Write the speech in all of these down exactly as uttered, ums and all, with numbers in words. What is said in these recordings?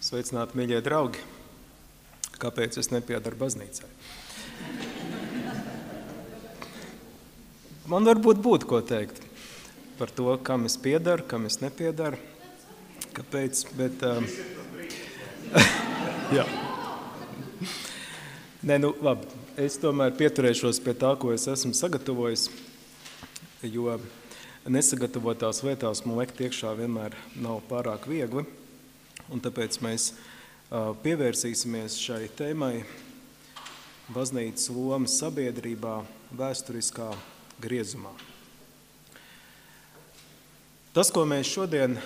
Sveicināti, mīļie draugi! Kāpēc es nepiedaru baznīcai? Man varbūt būtu ko teikt par to, kam es piedaru, kam es nepiedaru. Kāpēc? Bet, um, jā. Nē, nu, labi. Es tomēr pieturēšos pie tā, ko es esmu sagatavojis, jo nesagatavotās lietās man liekt iekšā vienmēr nav pārāk viegli. Un tāpēc mēs uh, pievērsīsimies šai tēmai baznīcas loma sabiedrībā vēsturiskā griezumā. Tas, ko mēs šodien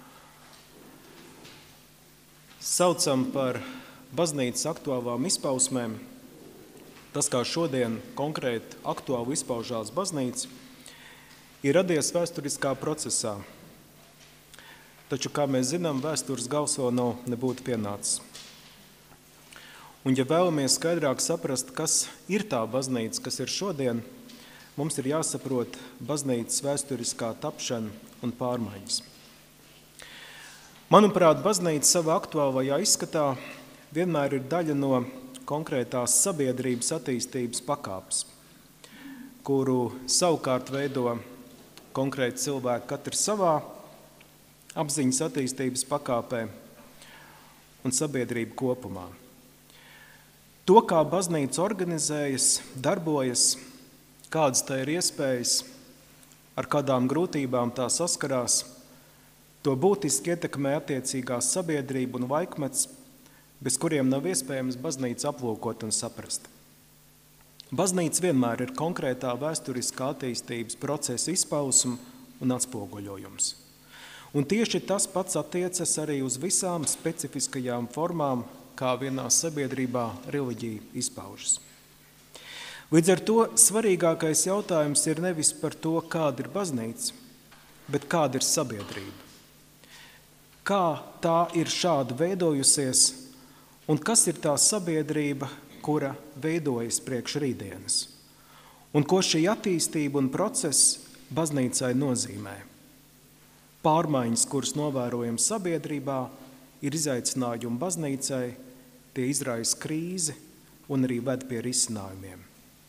saucam par baznīcas aktuālām izpausmēm, tas, kā šodien konkrēti aktuāli izpaužās baznīca, ir radies vēsturiskā procesā. Taču, kā mēs zinām, vēstures gals vēl nav nebūtu pienācis. Un, ja vēlamies skaidrāk saprast, kas ir tā baznīca, kas ir šodien, mums ir jāsaprot baznīcas vēsturiskā tapšana un pārmaiņas. Manuprāt, baznīca savā aktuālajā izskatā vienmēr ir daļa no konkrētās sabiedrības attīstības pakāpes, kuru savukārt veido konkrēti cilvēki katrs savā apziņas attīstības pakāpē un sabiedrība kopumā. To, kā baznīca organizējas, darbojas, kādas tā ir iespējas, ar kādām grūtībām tā saskarās, to būtiski ietekmē attiecīgā sabiedrība un laikmets, bez kuriem nav iespējams baznīcu aplūkot un saprast. Baznīca vienmēr ir konkrētā vēsturiskā attīstības procesa izpausme un atspoguļojums. Un tieši tas pats attiecas arī uz visām specifiskajām formām, kā vienā sabiedrībā reliģija izpaužas. Līdz ar to svarīgākais jautājums ir nevis par to, kāda ir baznīca, bet kāda ir sabiedrība. Kā tā ir šādi veidojusies un kas ir tā sabiedrība, kura veidojas priekš rītdienas? Un ko šī attīstība un process baznīcai nozīmē? Pārmaiņas, kuras novērojam sabiedrībā, ir izaicinājumi baznīcai, tie izraisa krīzi un arī ved pie risinājumiem.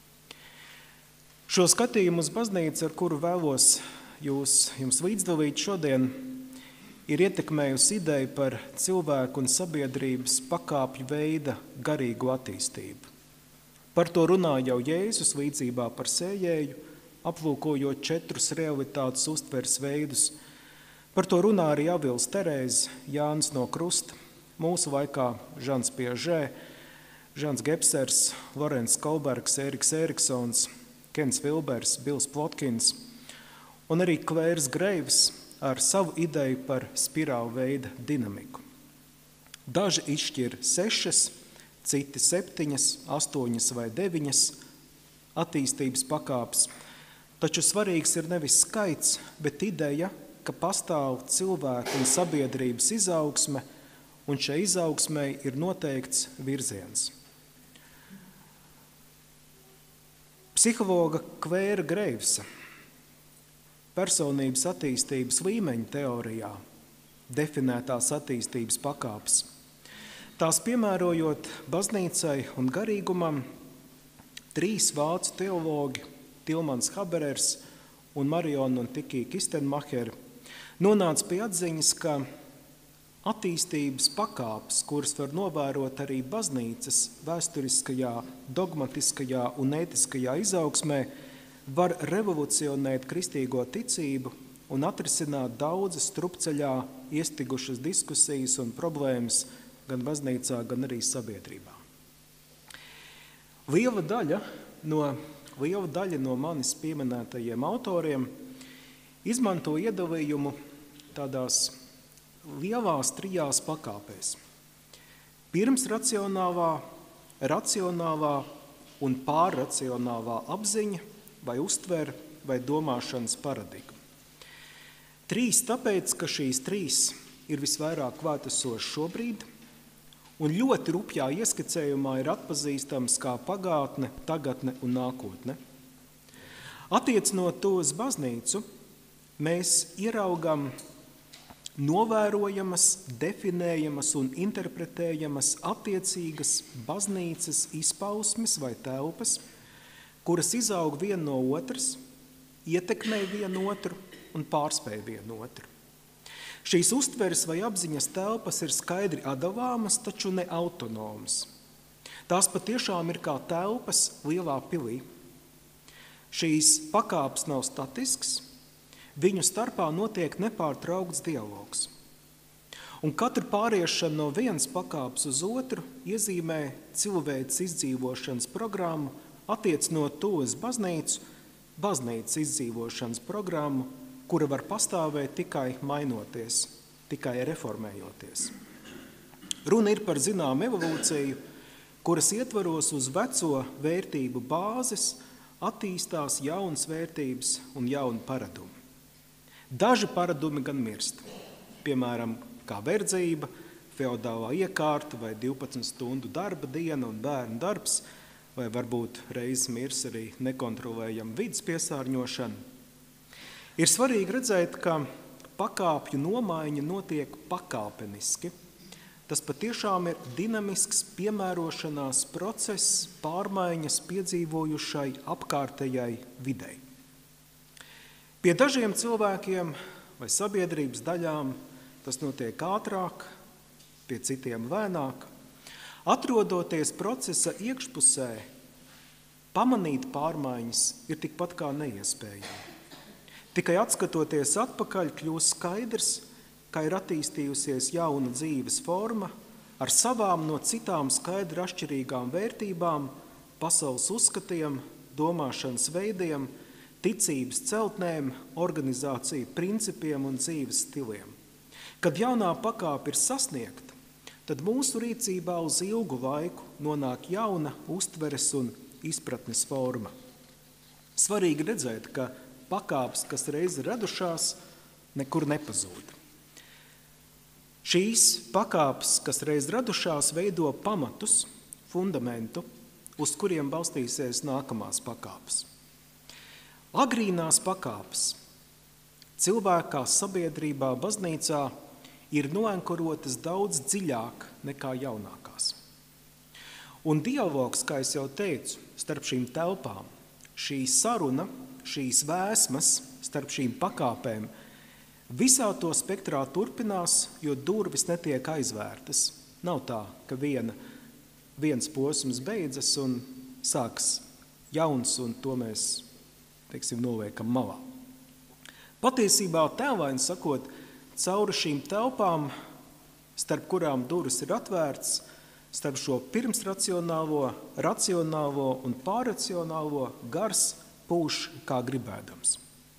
Šo skatījumu uz baznīcu, ar kuru vēlos jūs, jums līdzdalīt šodien, ir ietekmējusi ideja par cilvēku un sabiedrības pakāpju veida garīgu attīstību. Par to runā jau Jēzus līdzībā par sējēju, aplūkojot četrus realitātes uztveres veidus. Par to runā arī Avils Terēze, Jānis no Krusta, mūsu laikā Žans Piažē, Žans Gebsers, Lorents Kolbergs, Ēriks Ēriksons, Kens Vilbers, Bils Plotkins un arī Kvērs Greivs ar savu ideju par spirālu veida dinamiku. Daži izšķir sešas, citi septiņas, astoņas vai deviņas attīstības pakāpes, taču svarīgs ir nevis skaits, bet ideja, ka pastāv cilvēku un sabiedrības izaugsme, un šai izaugsmei ir noteikts virziens. Psihologa Kvēra Greivsa personības attīstības līmeņa teorijā definētās attīstības pakāpes. Tās piemērojot baznīcai un garīgumam, trīs vācu teologi, Tilmans Haberers un Mariona un Tikija Kistenmacheri, nonāca pie atziņas, ka attīstības pakāpes, kuras var novērot arī baznīcas vēsturiskajā, dogmatiskajā un ētiskajā izaugsmē, var revolucionēt kristīgo ticību un atrisināt daudzas strupceļā iestigušas diskusijas un problēmas gan baznīcā, gan arī sabiedrībā. Liela daļa no, liela daļa no manis pieminētajiem autoriem izmanto iedalījumu tādās lielās trijās pakāpēs. Pirms racionālā, racionālā un pārracionālā apziņa vai uztver vai domāšanas paradigma. Trīs tāpēc, ka šīs trīs ir visvairāk klātesošas šobrīd un ļoti rupjā ieskicējumā ir atpazīstams kā pagātne, tagadne un nākotne. Attiecinot to uz baznīcu, mēs ieraugam novērojamas, definējamas un interpretējamas attiecīgas baznīcas izpausmes vai telpas, kuras izaug viena no otras, ietekmē vienu otru un pārspēj vienu otru. Šīs uztveres vai apziņas telpas ir skaidri atdalāmas, taču ne autonomas. Tās patiešām ir kā telpas lielā pilī. Šīs pakāpes nav statisks, viņu starpā notiek nepārtraukts dialogs. Un katra pāriešana no vienas pakāpes uz otru iezīmē cilvēces izdzīvošanas programmu, attiecinot to uz baznīcu, baznīcas izdzīvošanas programmu, kura var pastāvēt tikai mainoties, tikai reformējoties. Runa ir par zinām evolūciju, kuras ietvaros uz veco vērtību bāzes attīstās jaunas vērtības un jauni paradumi. Daži paradumi gan mirst, piemēram, kā verdzība, feodālā iekārta vai divpadsmit stundu darba diena un bērnu darbs, vai varbūt reiz mirs arī nekontrolējama vides piesārņošana. Ir svarīgi redzēt, ka pakāpju nomaiņa notiek pakāpeniski. Tas patiešām ir dinamisks piemērošanās process pārmaiņas piedzīvojušai apkārtējai videi. Pie dažiem cilvēkiem vai sabiedrības daļām tas notiek ātrāk, pie citiem lēnāk. Atrodoties procesa iekšpusē, pamanīt pārmaiņas ir tikpat kā neiespējami. Tikai atskatoties atpakaļ, kļūst skaidrs, ka ir attīstījusies jauna dzīves forma ar savām no citām skaidri atšķirīgām vērtībām, pasaules uzskatiem, domāšanas veidiem, ticības celtnēm, organizāciju principiem un dzīves stiliem. Kad jaunā pakāpe ir sasniegta, tad mūsu rīcībā uz ilgu laiku nonāk jauna uztveres un izpratnes forma. Svarīgi redzēt, ka pakāpes, kas reiz ir radušās, nekur nepazūd. Šīs pakāpes, kas reiz radušās, veido pamatus, fundamentu, uz kuriem balstīsies nākamās pakāpes. Agrīnās pakāpes cilvēkā, sabiedrībā, baznīcā ir noankurotas daudz dziļāk nekā jaunākās. Un dialogs, kā es jau teicu, starp šīm telpām, šī saruna, šīs vēsmas starp šīm pakāpēm visā to spektrā turpinās, jo durvis netiek aizvērtas. Nav tā, ka viena, viens posms beidzas un sāks jauns, un to mēs, teiksim, noliekam malā. Patiesībā tēlaini sakot, cauri šīm telpām, starp kurām durvis ir atvērts, starp šo pirmsracionālo, racionālo un pārracionālo gars pūš kā gribēdams.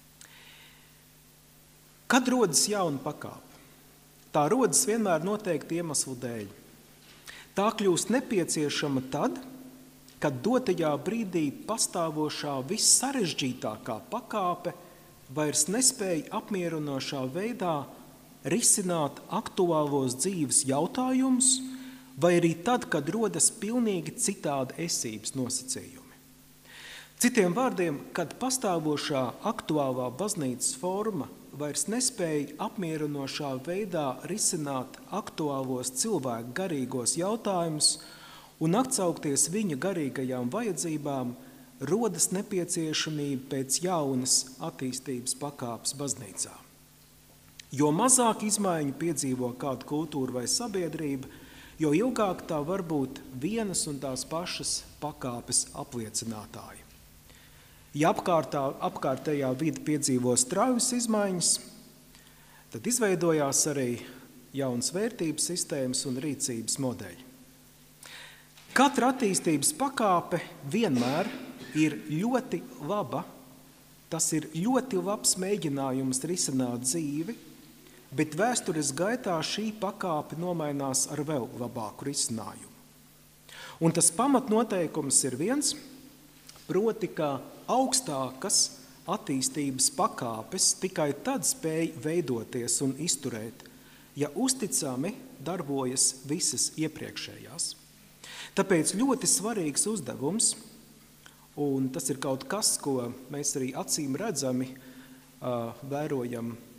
Kad rodas jauna pakāpe? Tā rodas vienmēr noteikti iemeslu dēļ. Tā kļūst nepieciešama tad, kad dotajā brīdī pastāvošā vissarežģītākā pakāpe vairs nespēja apmierinošā veidā risināt aktuālos dzīves jautājumus, vai arī tad, kad rodas pilnīgi citādi esības nosacījumi. Citiem vārdiem, kad pastāvošā aktuālā baznīcas forma vairs nespēja apmierinošā veidā risināt aktuālos cilvēku garīgos jautājumus un atsaukties viņa garīgajām vajadzībām, rodas nepieciešamība pēc jaunas attīstības pakāpes baznīcā. Jo mazāk izmaiņu piedzīvo kāda kultūra vai sabiedrība, jo ilgāk tā var būt vienas un tās pašas pakāpes apliecinātāji. Ja apkārtā, apkārtējā vide piedzīvo straujas izmaiņas, tad izveidojās arī jaunas vērtības sistēmas un rīcības modeļi. Katra attīstības pakāpe vienmēr ir ļoti laba, tas ir ļoti labs mēģinājums risināt dzīvi, bet vēstures gaitā šī pakāpe nomainās ar vēl labāku risinājumu. Un tas pamatnoteikums ir viens, proti, ka augstākas attīstības pakāpes tikai tad spēj veidoties un izturēt, ja uzticami darbojas visas iepriekšējās. Tāpēc ļoti svarīgs uzdevums, un tas ir kaut kas, ko mēs arī acīm redzami uh, vērojam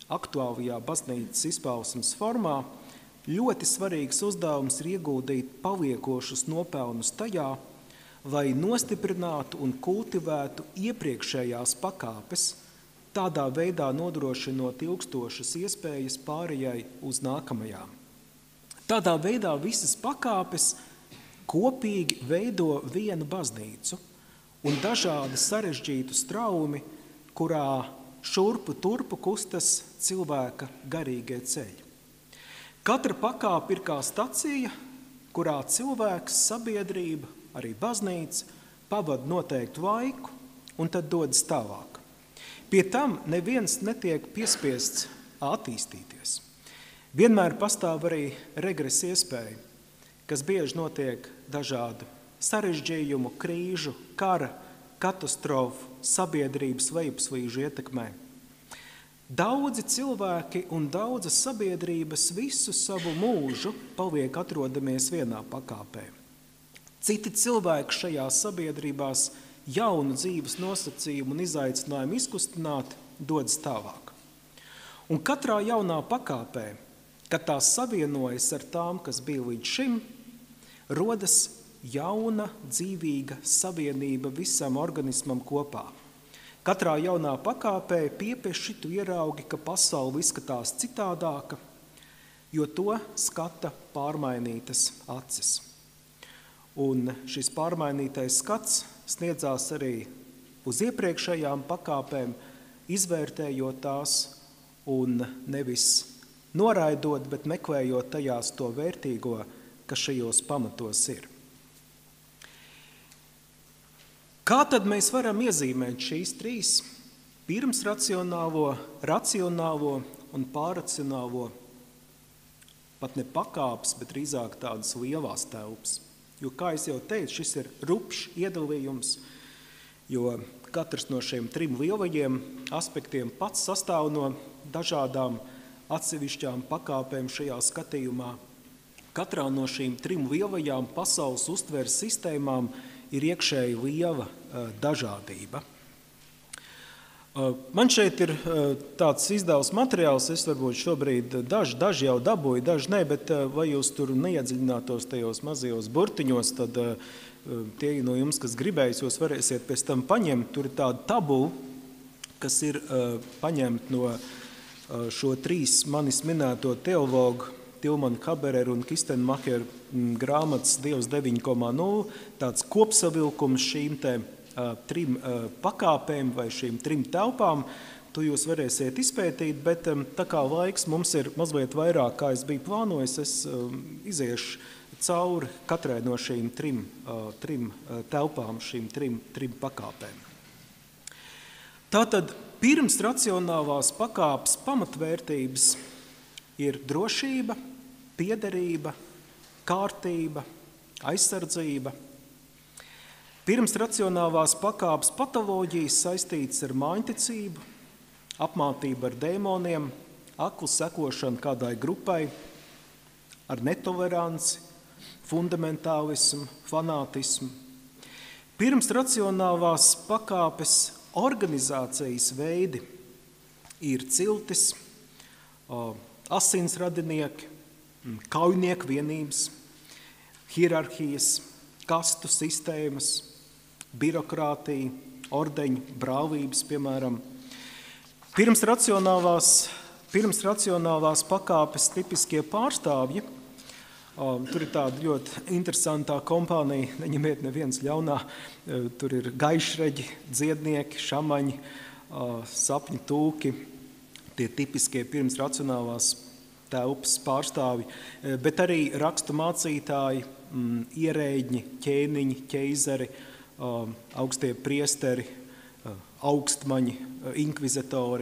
aktuālajā baznīcas izpausmes formā, ļoti svarīgs uzdevums ir ieguldīt paliekošus nopelnus tajā, lai nostiprinātu un kultivētu iepriekšējās pakāpes, tādā veidā nodrošinot ilgstošas iespējas pārējai uz nākamajām. Tādā veidā visas pakāpes kopīgi veido vienu baznīcu un dažādi sarežģītu straumi, kurā šurpu turpu kustas cilvēka garīgie ceļi. Katra pakāpe ir kā stacija, kurā cilvēks, sabiedrība, arī baznīca pavada noteiktu laiku un tad dodas tālāk. Pie tam neviens netiek piespiests attīstīties. Vienmēr pastāv arī regresa iespēja, kas bieži notiek dažādu sarežģījumu, krīžu, kara, katastrofu, sabiedrības lejupslīžu ietekmē. Daudzi cilvēki un daudzas sabiedrības visu savu mūžu paliek atrodamies vienā pakāpē. Citi cilvēki šajās sabiedrībās jaunu dzīves nosacījumu un izaicinājumu izkustināt dodas tālāk. Un katrā jaunā pakāpē, kad tās savienojas ar tām, kas bija līdz šim, rodas jauna, dzīvīga savienība visam organismam kopā. Katrā jaunā pakāpē piepeši tu ieraugi, ka pasaule izskatās citādāka, jo to skata pārmainītas acis. Un šis pārmainītais skats sniedzās arī uz iepriekšējām pakāpēm, izvērtējot tās un nevis noraidot, bet meklējot tajās to vērtīgo, kas šajos pamatos ir. Kā tad mēs varam iezīmēt šīs trīs pirmsracionālo, racionālo un pārracionālo, pat ne pakāpes, bet drīzāk tādas lielās telpas? Jo, kā es jau teicu, šis ir rupšs iedalījums, jo katrs no šiem trim lielajiem aspektiem pats sastāv no dažādām atsevišķām pakāpēm šajā skatījumā. Katrā no šīm trim lielajām pasaules uztveres sistēmām ir iekšēji liela uh, dažādība. Uh, man šeit ir uh, tāds izdevums materiāls, es varbūt šobrīd daži, daži jau dabūju, daži ne, bet uh, vai jūs tur neiedziļinātos tajos mazajos burtiņos, tad uh, tie no jums, kas gribēs, jūs varēsiet pēc tam paņemt. Tur ir tāda tabula, kas ir uh, paņemt no uh, šo trīs manis minēto teologu, Tilmanu Habereru un Kistenmacheru grāmatas Dievs deviņi koma nulle, tāds kopsavilkums šīm te uh, trim uh, pakāpēm vai šīm trim telpām. To jūs varēsiet izpētīt, bet um, tā kā laiks mums ir mazliet vairāk, kā es biju plānojis, es um, iziešu cauri katrai no šīm trim, uh, trim uh, telpām, šīm trim, trim pakāpēm. Tātad pirms racionālās pakāpes pamatvērtības ir drošība, piederība, kārtība, aizsardzība. Pirms racionālās pakāpes patoloģijas saistītas ar māņticību, apmātību ar dēmoniem, aklu sekošanu kādai grupai, ar netoleranci, fundamentālismu, fanātismu. Pirms racionālās pakāpes organizācijas veidi ir ciltis, asins radinieki, kaujinieku vienības, hierarhijas, kastu sistēmas, birokrātija, ordeņu, brālības, piemēram. Pirms racionālās, pirms racionālās pakāpes tipiskie pārstāvji, tur ir tāda ļoti interesantā kompānija, neņemiet neviens ļaunā, tur ir gaišreģi, dziednieki, šamaņi, sapņu tūki, tie tipiskie pirms racionālās telpas pārstāvi, bet arī rakstu mācītāji, ierēģi, ķēniņi, ķeizari, augstie priesteri, augstmaņi, inkvizitori.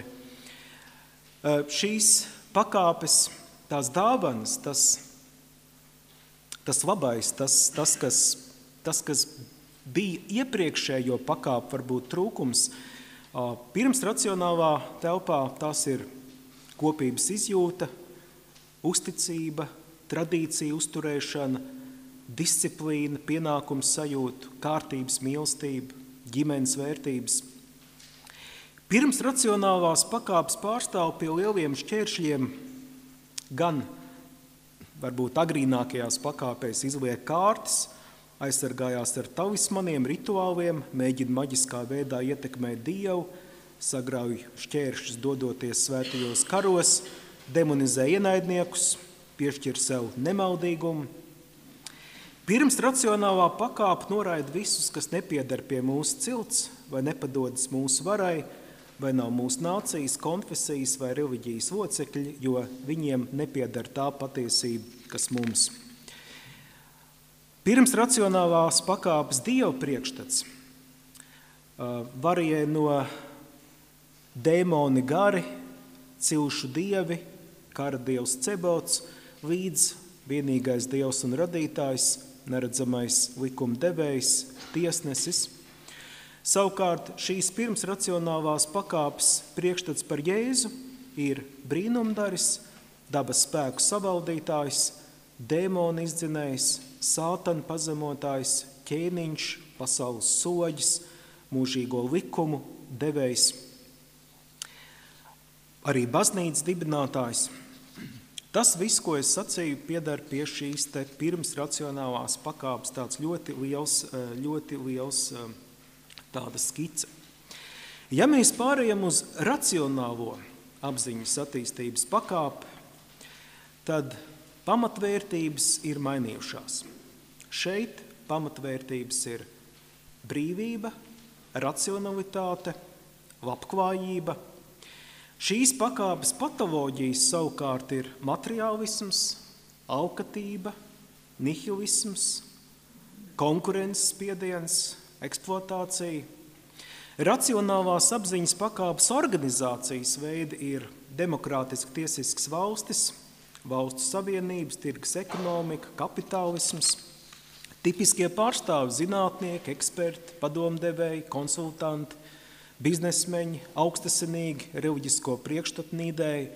Šīs pakāpes, tās dāvanas, tas, tas labais, tas, tas, kas, tas, kas bija iepriekšējo pakāpu varbūt trūkums, pirms racionālā telpā tās ir kopības izjūta, uzticība, tradīcija uzturēšana, disciplīna, pienākums sajūta, kārtības mīlestība, ģimenes vērtības. Pirms racionālās pakāpes pārstāv pie lieliem šķēršļiem gan varbūt agrīnākajās pakāpēs izliek kārtas, aizsargājās ar talismaniem, rituāliem, mēģina maģiskā veidā ietekmēt Dievu, sagrauj šķēršļus dodoties svētajos karos, demonizē ienaidniekus, piešķir sev nemaldīgumu. Pirms racionālā pakāpe noraida visus, kas nepieder pie mūsu cilts vai nepadodas mūsu varai, vai nav mūsu nācijas, konfesijas vai reliģijas locekļi, jo viņiem nepieder tā patiesība, kas mums. Pirms racionālās pakāpes Dieva priekšstats uh, varijē no dēmoni gari, cilšu dievi, kara dievs Cebots, līdz vienīgais dievs un radītājs, neredzamais likuma devējs, tiesnesis. Savukārt šīs pirms racionālās pakāpes priekšstats par Jēzu ir brīnumdaris, dabas spēku savaldītājs, dēmonu izdzinējs, sātana pazemotājs, ķēniņš, pasaules soģis, mūžīgo likumu devējs, arī baznīcas dibinātājs. Tas viss, ko es sacīju, piedar pie šīs te pirms racionālās pakāpes, tāds ļoti liels, ļoti liels tāda skice. Ja mēs pārējam uz racionālo apziņas attīstības pakāpi, tad pamatvērtības ir mainījušās. Šeit pamatvērtības ir brīvība, racionalitāte, labklājība. Šīs pakāpes patoloģijas savukārt ir materiālisms, alkatība, nihilisms, konkurences spiediens, eksploatācija. Racionālās apziņas pakāpes organizācijas veidi ir demokrātiski tiesisks valstis, valstu savienības, tirgus ekonomika, kapitālisms, tipiskie pārstāvi zinātnieki, eksperti, padomdevēji, konsultanti, biznesmeņi, augstasinīgi, reliģisko priekšstatu nīdēji.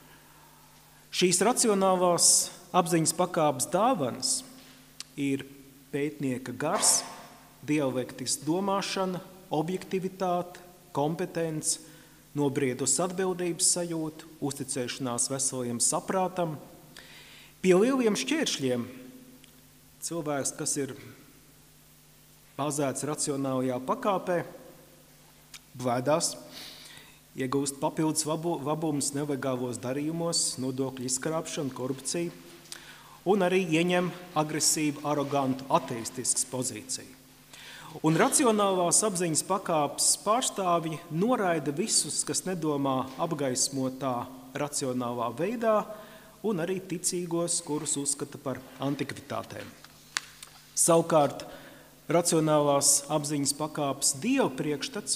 Šīs racionālās apziņas pakāpes dāvanas ir pētnieka gars, dialektiska domāšana, objektivitāte, kompetence, nobriedus atbildības sajūtu, uzticēšanās veseliem saprātam. Pie lieliem šķēršļiem cilvēks, kas ir bāzēts racionālajā pakāpē, bvēdās, iegūst papildus labumus nelegālos darījumos, nodokļu izkrāpšanu, korupciju un arī ieņem agresīvu, arogantu, ateistiskas pozīciju. Un racionālās apziņas pakāpes pārstāvji noraida visus, kas nedomā apgaismotā racionālā veidā, un arī ticīgos, kurus uzskata par antikvitātēm. Savukārt, racionālās apziņas pakāpes Dieva priekšstats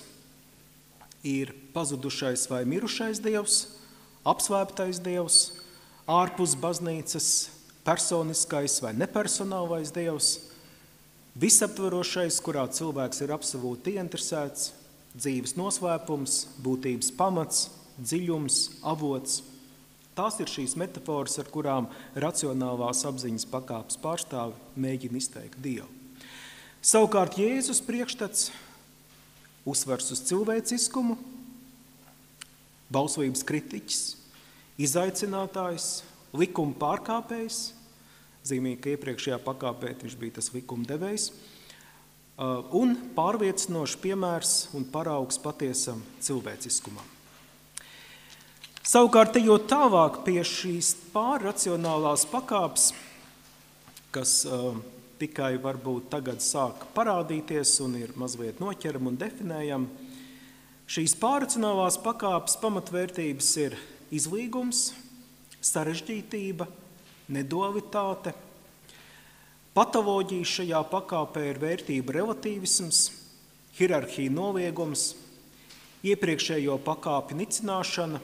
ir pazudušais vai mirušais dievs, apsvēptais dievs, ārpus baznīcas personiskais vai nepersonālais dievs, visaptverošais, kurā cilvēks ir absolūti ieinteresēts, dzīves noslēpums, būtības pamats, dziļums, avots. Tās ir šīs metaforas, ar kurām racionālās apziņas pakāpes pārstāvi mēģina izteikt Dievu. Savukārt Jēzus priekšstats uzsvers uz cilvēciskumu, bauslības kritiķis, izaicinātājs, likuma pārkāpējs, zīmīgi, ka iepriekšējā pakāpē viņš bija tas likuma devējs, un pārliecinošs piemērs un paraugs patiesam cilvēciskumam. Savukārt, ejot tālāk pie šīs pārracionālās pakāpes, kas uh, tikai varbūt tagad sāk parādīties un ir mazliet noķeram un definējam, šīs pārracionālās pakāpes pamatvērtības ir izlīgums, sarežģītība, nedualitāte. Patoloģija šajā pakāpē ir vērtība relatīvisms, hierarhija noliegums, iepriekšējo pakāpju nicināšana,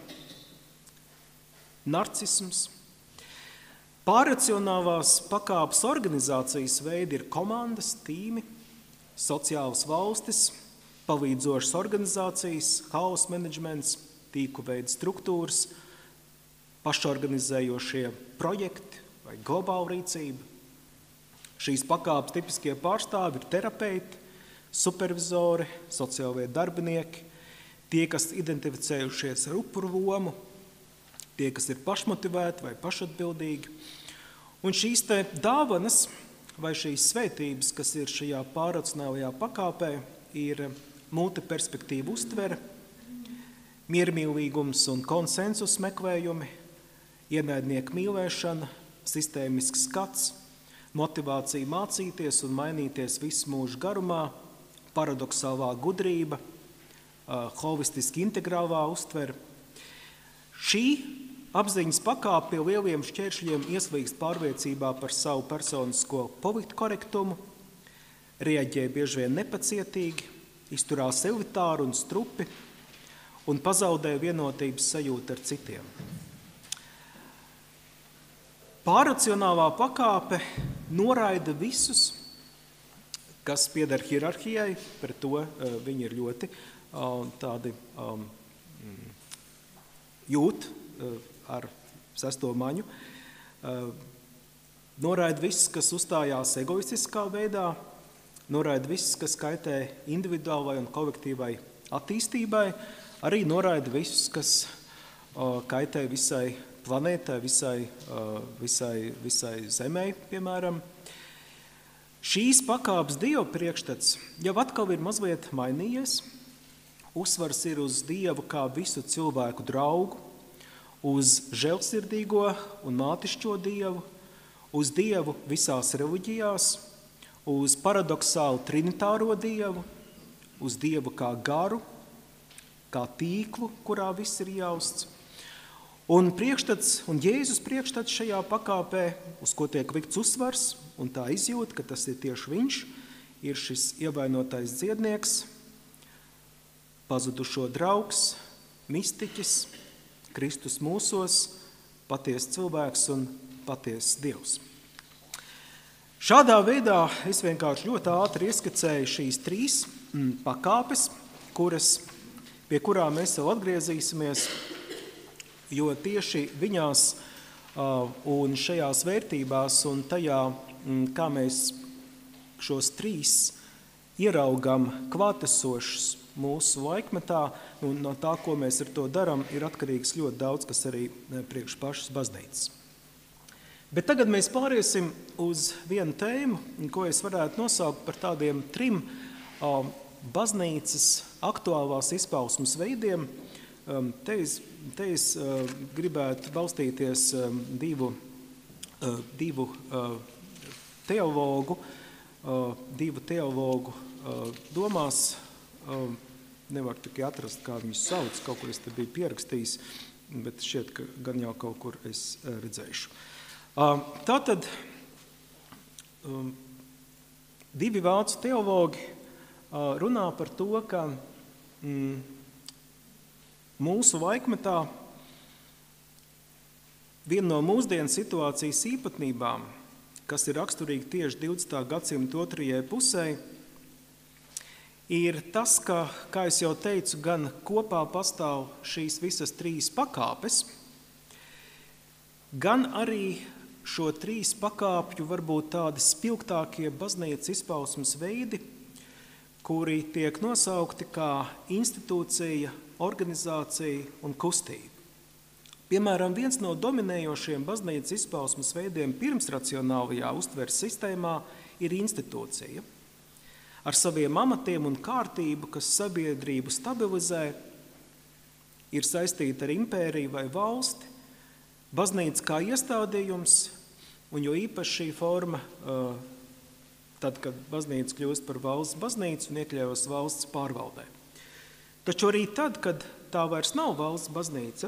narcisms. Pārracionālās pakāpes organizācijas veidi ir komandas, tīmi, sociālas valstis, palīdzošas organizācijas, hausa menedžments, tīku veidu struktūras, pašorganizējošie projekti vai globāla rīcība. Šīs pakāpes tipiskie pārstāvi ir terapeiti, supervizori, sociālie darbinieki, tie, kas identificējušies ar upuru lomu, tie, kas ir pašmotivēti vai pašatbildīgi. Un šīs te dāvanas vai šīs svētības, kas ir šajā pārracionālajā pakāpē, ir multiperspektīva uztvere, miermīlīgums un konsensus meklējumi, ienaidnieku mīlēšana, sistēmisks skats, motivācija mācīties un mainīties visu mūžu garumā, paradoxālā gudrība, holistiski integrālā uztvere. Šī apziņas pakāpe pie lieliem šķēršļiem ieslīgst pārliecībā par savu personisko politkorektumu, reaģē bieži vien nepacietīgi, izturās elitāri un strupi un pazaudē vienotības sajūtu ar citiem. Pārracionālā pakāpe noraida visus, kas pieder hierarhijai, par to uh, viņi ir ļoti uh, tādi um, jūt uh, ar sesto maņu. Uh, noraida visus, kas uzstājās egoistiskā veidā, noraida visus, kas kaitē individuālai un kolektīvai attīstībai, arī noraida visus, kas uh, kaitē visai planētai, visai, uh, visai, visai zemei, piemēram. Šīs pakāpes Dieva priekšstats jau atkal ir mazliet mainījies. Uzsvars ir uz Dievu kā visu cilvēku draugu, uz žēlsirdīgo un mātišķo Dievu, uz Dievu visās reliģijās, uz paradoxālu trinitāro Dievu, uz Dievu kā garu, kā tīklu, kurā viss ir jausts. Un priekšstats, un Jēzus priekšstats šajā pakāpē, uz ko tiek likts uzsvars, un tā izjūt, ka tas ir tieši viņš, ir šis ievainotais dziednieks, pazudušo draugs, mistiķis, Kristus mūsos, patiess cilvēks un patiess Dievs. Šādā veidā es vienkārši ļoti ātri ieskicēju šīs trīs pakāpes, kuras, pie kurām mēs vēl atgriezīsimies, jo tieši viņās uh, un šajās vērtībās un tajā, mm, kā mēs šos trīs ieraugam klātesošus mūsu laikmetā, un no tā, ko mēs ar to daram, ir atkarīgs ļoti daudz, kas arī priekš pašas baznīcas. Bet tagad mēs pāriesim uz vienu tēmu, ko es varētu nosaukt par tādiem trim uh, baznīcas aktuālās izpausmes veidiem. Um, te es, te es uh, gribētu balstīties um, divu, uh, divu uh, teologu, uh, divu teologu uh, domās. Uh, nevar tikai atrast, kā viņus sauc, kaut kur es te biju pierakstījis, bet šķiet, ka gan jau kaut kur es uh, redzēšu. Uh, tātad um, divi vācu teologi uh, runā par to, ka mm, mūsu laikmetā viena no mūsdienu situācijas īpatnībām, kas ir raksturīga tieši divdesmitā gadsimta otrajai pusē, ir tas, ka, kā es jau teicu, gan kopā pastāv šīs visas trīs pakāpes, gan arī šo trīs pakāpju varbūt tādi spilgtākie baznīcas izpausmes veidi, kuri tiek nosaukti kā institūcija, organizācija un kustība. Piemēram, viens no dominējošiem baznīcas izpausmes veidiem pirmsracionālajā uztveres sistēmā ir institūcija. Ar saviem amatiem un kārtību, kas sabiedrību stabilizē, ir saistīta ar impēriju vai valsti, baznīca kā iestādījums, un jo īpaši šī forma, tad, kad baznīca kļūst par valsts baznīcu un iekļaujas valsts pārvaldē. Taču arī tad, kad tā vairs nav valsts baznīca,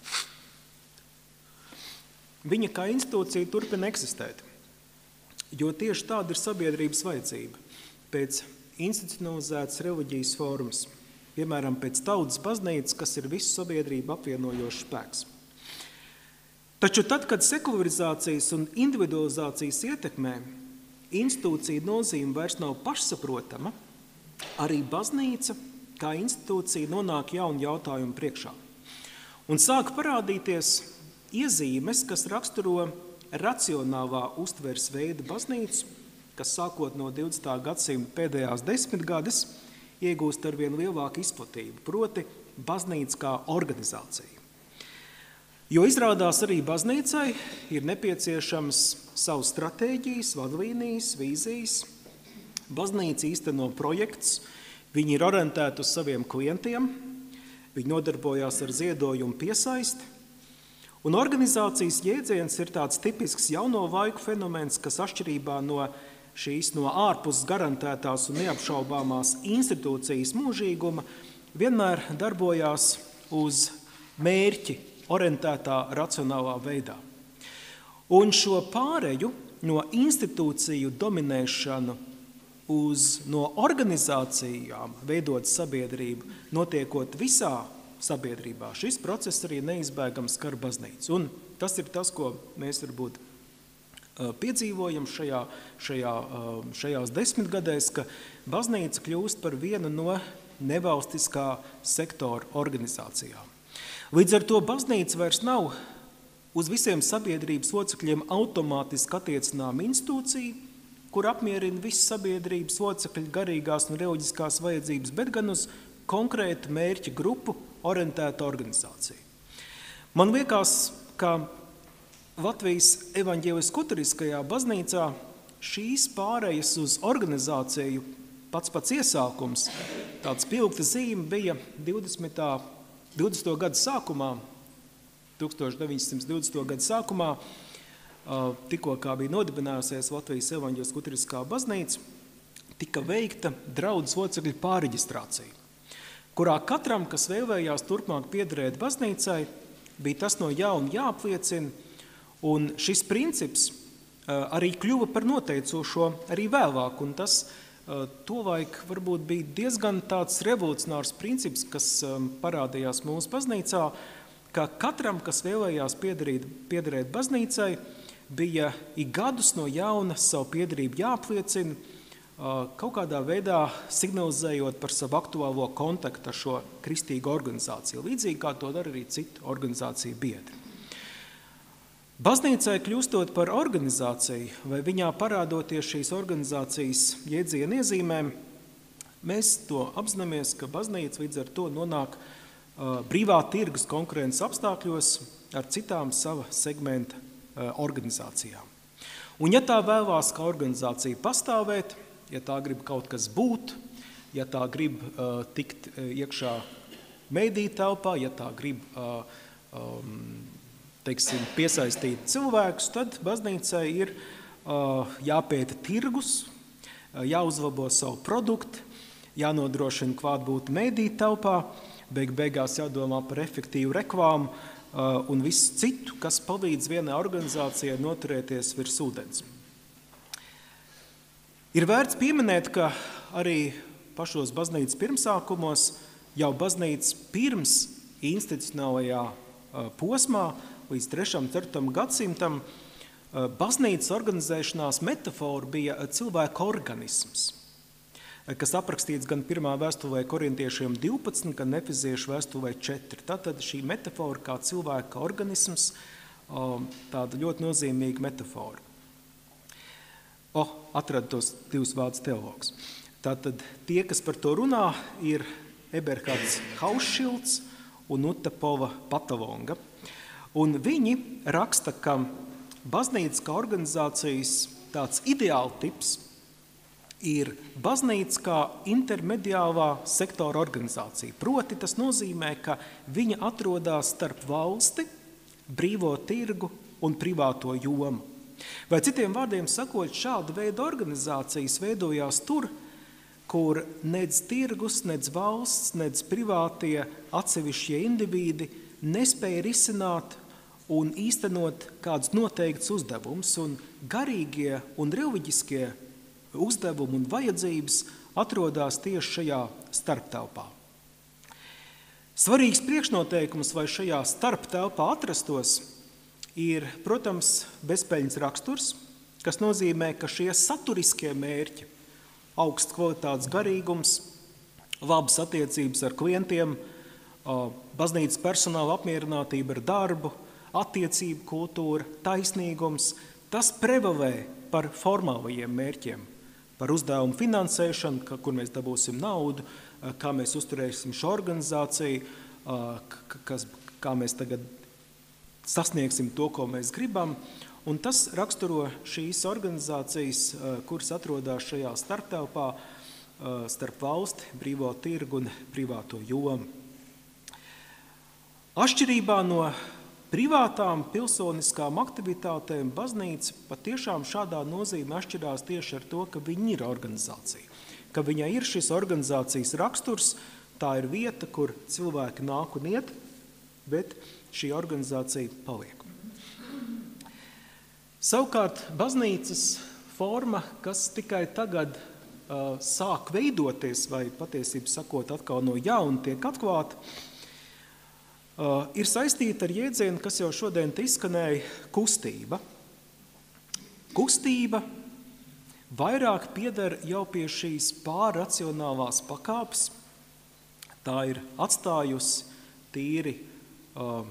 viņa kā institūcija turpina eksistēt, jo tieši tāda ir sabiedrības vajadzība pēc institucionalizētas reliģijas formas, piemēram, pēc tautas baznīcas, kas ir visu sabiedrību apvienojošs spēks. Taču tad, kad sekularizācijas un individualizācijas ietekmē institūcija nozīme vairs nav pašsaprotama, arī baznīca kā institūcija nonāk jaunu jautājumu priekšā. Un sāk parādīties iezīmes, kas raksturo racionālā uztveres veida baznīcu, kas sākot no divdesmitā gadsimta pēdējās desmitgades iegūst ar vien lielāku izplatību, proti baznīca kā organizācija. Jo izrādās arī baznīcai ir nepieciešams savas stratēģijas, vadlīnijas, vīzijas. Baznīca īsteno projekts, viņi ir orientēti uz saviem klientiem, viņi nodarbojās ar ziedojumu piesaisti. Un organizācijas jēdziens ir tāds tipisks jauno laiku fenomens, kas atšķirībā no šīs no ārpus garantētās un neapšaubāmās institūcijas mūžīguma vienmēr darbojās uz mērķi orientētā racionālā veidā. Un šo pāreju no institūciju dominēšanu uz no organizācijām veidot sabiedrību, notiekot visā sabiedrībā, šis process arī neizbēgams skar baznīcu. Un tas ir tas, ko mēs varbūt piedzīvojam šajā, šajā, šajās desmitgadēs, ka baznīca kļūst par vienu no nevalstiskā sektora organizācijām. Līdz ar to baznīca vairs nav uz visiem sabiedrības locekļiem automātiski attiecinām institūcija, kur apmierina visas sabiedrības locekļu garīgās un reliģiskās vajadzības, bet gan uz konkrētu mērķa grupu orientēta organizācija. Man liekas, ka Latvijas evaņģēlisko-luteriskajā baznīcā šīs pārējas uz organizāciju pats pats iesākums, tāds pilgta zīme bija divdesmito gadu sākumā, tūkstoš deviņi simti divdesmito gadu sākumā, tikko kā bija nodibinājusies Latvijas evaņģēlisko-luteriskā baznīca, tika veikta draudzes locekļu pārreģistrācija, kurā katram, kas vēlējās turpmāk piederēt baznīcai, bija tas no jauna jāapliecina, un šis princips arī kļuva par noteicošo arī vēlāk, un tas tolaik varbūt bija diezgan tāds revolucionārs princips, kas parādījās mūsu baznīcā, ka katram, kas vēlējās piederēt, piederēt baznīcai, bija ik gadus no jauna savu piederību jāapliecina, kaut kādā veidā signalizējot par savu aktuālo kontaktu ar šo kristīgo organizāciju, līdzīgi kā to dara arī citu organizāciju biedri. Baznīcai kļūstot par organizāciju vai viņā parādoties šīs organizācijas jēdziena iezīmēm, mēs to apzināmies, ka baznīca līdz ar to nonāk uh, brīvā tirgus konkurences apstākļos ar citām sava segmenta uh, organizācijām. Un ja tā vēlās kā organizācija pastāvēt, ja tā grib kaut kas būt, ja tā grib uh, tikt uh, iekšā mediju telpā, ja tā grib uh, um, teiksim, piesaistīt cilvēkus, tad baznīcai ir uh, jāpēta tirgus, uh, jāuzlabo savu produktu, jānodrošina klātbūt mediju telpā, beig beigās jādomā par efektīvu reklāmu uh, un visu citu, kas palīdz vienai organizācijai noturēties virs ūdens. Ir vērts pieminēt, ka arī pašos baznīcas pirmsākumos jau baznīcas pirms institucionālajā uh, posmā līdz trešam, ceturtam gadsimtam baznīcas organizēšanās metafora bija cilvēka organisms, kas aprakstīts gan pirmā vēstulē korintiešiem divpadsmit, gan efeziešu vēstulē četri. Tātad šī metafora kā cilvēka organisms, tāda ļoti nozīmīga metafora. O, atradu tos divus vārdus teologus. Tātad tie, kas par to runā, ir Eberhards Hausšilds un Uta Pova Patalonga. Un viņi raksta, ka baznīca kā organizācijas tāds ideāla tips ir baznīca kā intermediālā sektora organizācija. Proti tas nozīmē, ka viņa atrodas starp valsti, brīvo tirgu un privāto jomu. Vai citiem vārdiem sakot, šāda veida organizācijas veidojās tur, kur nec tirgus, nec valsts, nec privātie atsevišķie indivīdi nespēja risināt un īstenot kādus noteikts uzdevumus, un garīgie un reliģiskie uzdevumi un vajadzības atrodas tieši šajā starptelpā. Svarīgs priekšnoteikums, lai šajā starptelpā atrastos, ir, protams, bezpeļņas raksturs, kas nozīmē, ka šie saturiskie mērķi, augsts kvalitātes garīgums, labas attiecības ar klientiem, baznīcas personāla apmierinātība ar darbu, attiecību kultūra, taisnīgums, tas prevalē par formālajiem mērķiem, par uzdevumu finansēšanu, kur mēs dabūsim naudu, kā mēs uzturēsim šo organizāciju, kas, kā mēs tagad sasniegsim to, ko mēs gribam. Un tas raksturo šīs organizācijas, kuras atrodas šajā starptelpā, starp valsti, brīvo tirgu un privāto jomu. Atšķirībā no privātām pilsoniskām aktivitātēm baznīca patiešām šādā nozīmē atšķirās tieši ar to, ka viņa ir organizācija. Ka viņai ir šis organizācijas raksturs, tā ir vieta, kur cilvēki nāk un iet, bet šī organizācija paliek. Savukārt baznīcas forma, kas tikai tagad uh, sāk veidoties, vai patiesību sakot atkal no jauna tiek atklāta, uh, ir saistīta ar jēdzienu, kas jau šodien te izskanēja, kustība. Kustība vairāk pieder jau pie šīs pārracionālās pakāpes. Tā ir atstājusi tīri uh,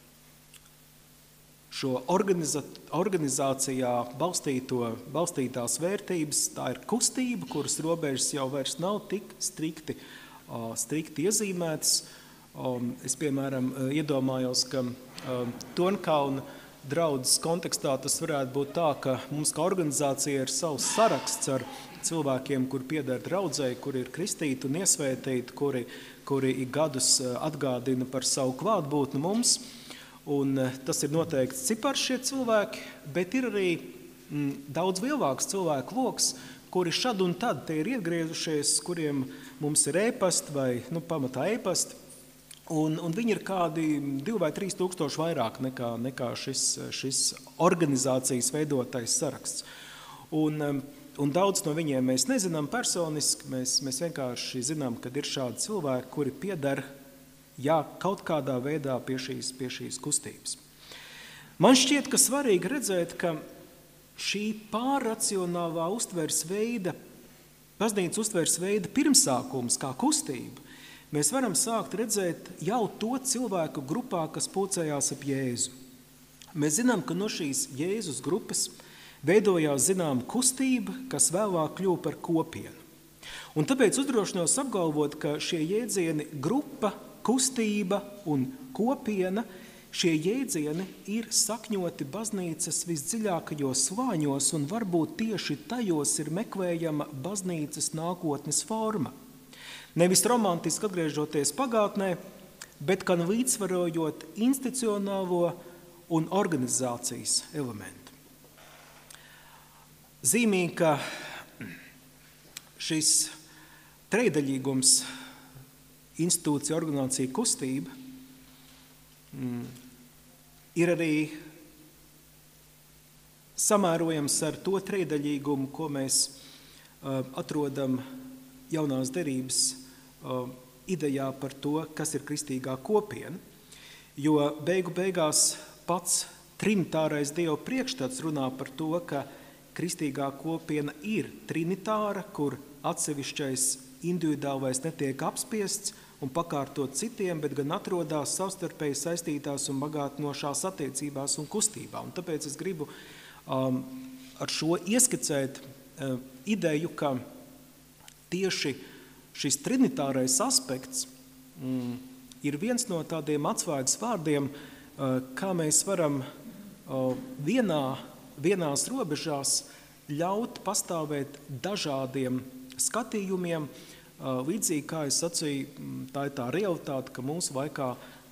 šo organiza, organizācijā balstīto, balstītās vērtības. Tā ir kustība, kuras robežas jau vairs nav tik strikti, uh, strikti iezīmētas. Um, es, piemēram, iedomājos, ka uh, Tonkalna draudzes kontekstā tas varētu būt tā, ka mums kā organizācija ir savs saraksts ar cilvēkiem, kuri pieder draudzei, kuri ir kristīti un iesvētīti, kuri, kuri ik gadus atgādina par savu klātbūtni mums. Un tas ir noteikts cipars šie cilvēki, bet ir arī mm, daudz lielāks cilvēku loks, kuri šad un tad te ir iegriezušies, kuriem mums ir ēpasti vai nu, pamatā ēpasti. Un, un viņi ir kādi divi vai trīs tūkstoši vairāk nekā, nekā šis, šis organizācijas veidotais saraksts. Un, un daudz no viņiem mēs nezinām personiski, mēs, mēs vienkārši zinām, ka ir šādi cilvēki, kuri pieder jā, kaut kādā veidā pie šīs, pie šīs kustības. Man šķiet, ka svarīgi redzēt, ka šī pārracionālā uztveres veida, baznīcas uztveres veida pirmsākums kā kustība, mēs varam sākt redzēt jau to cilvēku grupā, kas pulcējās ap Jēzu. Mēs zinām, ka no šīs Jēzus grupas veidojās zinām kustība, kas vēlāk kļuva par kopienu. Un tāpēc uzdrošinos apgalvot, ka šie jēdzieni grupa, kustība un kopiena, šie jēdzieni ir sakņoti baznīcas visdziļākajos slāņos, un varbūt tieši tajos ir meklējama baznīcas nākotnes forma. Nevis romantiski atgriežoties pagātnē, bet gan līdzsvarojot institucionālo un organizācijas elementu. Zīmīgi, ka šis trejdaļīgums, institūcija, organizācija, kustība mm, ir arī samērojams ar to trejdaļīgumu, ko mēs uh, atrodam jaunās derības uh, idejā par to, kas ir kristīgā kopiena, jo beigu beigās pats trinitārais Dieva priekšstats runā par to, ka kristīgā kopiena ir trinitāra, kur atsevišķais individuālais netiek apspiests un pakārtot citiem, bet gan atrodas savstarpēji saistītās un bagātinošās attiecībās un kustībā. Un tāpēc es gribu um, ar šo ieskicēt uh, ideju, ka tieši šis trinitārais aspekts mm, ir viens no tādiem atslēgas vārdiem, uh, kā mēs varam uh, vienā, vienās robežās ļaut pastāvēt dažādiem skatījumiem. Līdzīgi, kā es sacīju, tā ir tā realitāte, ka mūsu laikā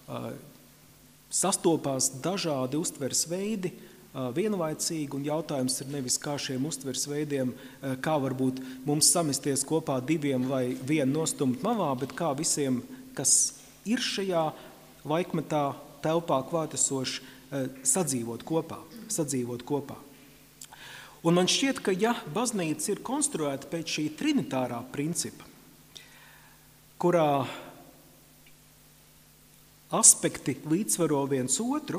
sastopās dažādi uztveres veidi vienlaicīgi, un jautājums ir nevis kā šiem uztveres veidiem, kā varbūt mums samesties kopā diviem vai vienu nostumt malā, bet kā visiem, kas ir šajā laikmetā telpā klātesoši, sadzīvot kopā, sadzīvot kopā. Un man šķiet, ka ja baznīca ir konstruēta pēc šī trinitārā principa, kurā aspekti līdzsvaro viens otru,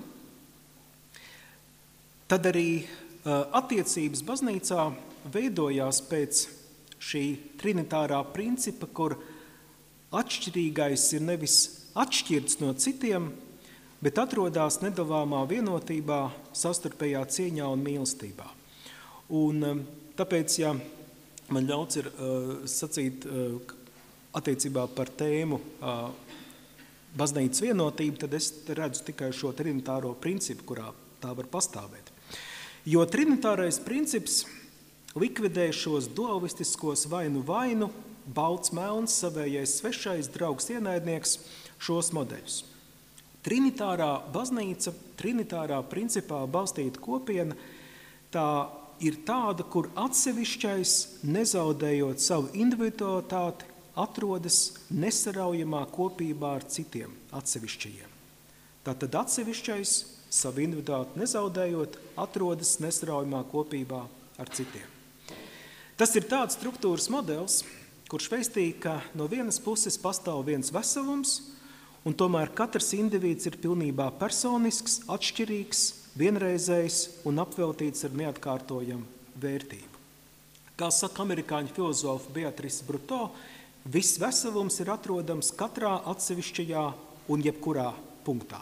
tad arī attiecības baznīcā veidojās pēc šī trinitārā principa, kur atšķirīgais ir nevis atšķirts no citiem, bet atrodas nedalāmā vienotībā, savstarpējā cieņā un mīlestībā. Un tāpēc, ja man ļauts ir uh, sacīt uh, attiecībā par tēmu uh, baznīcas vienotību, tad es redzu tikai šo trinitāro principu, kurā tā var pastāvēt. Jo trinitārais princips likvidē šos dualistiskos vainu vainu, balts melns, savējais svešais, draugs ienaidnieks, šos modeļus. Trinitārā baznīca, trinitārā principā balstīta kopiena, tā ir tāda, kur atsevišķais, nezaudējot savu individualitāti, atrodas nesaraujamā kopībā ar citiem atsevišķajiem. Tātad atsevišķais, savu individualitāti nezaudējot, atrodas nesaraujamā kopībā ar citiem. Tas ir tāds struktūras modelis, kurš veistīja, ka no vienas puses pastāv viens veselums, un tomēr katrs indivīds ir pilnībā personisks, atšķirīgs, vienreizējs un apveltīts ar neatkārtojamu vērtību. Kā saka amerikāņu filozofa Beatrice Brutto, viss veselums ir atrodams katrā atsevišķajā un jebkurā punktā.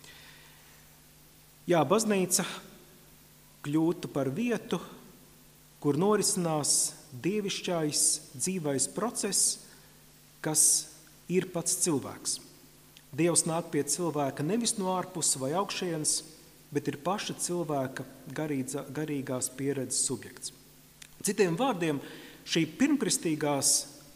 Jā, baznīca kļūtu par vietu, kur norisinās dievišķais dzīvais process, kas ir pats cilvēks. Dievs nāk pie cilvēka nevis no ārpuses vai augšienes, bet ir paša cilvēka garīdzā, garīgās pieredzes subjekts. Citiem vārdiem, šī pirmkristīgās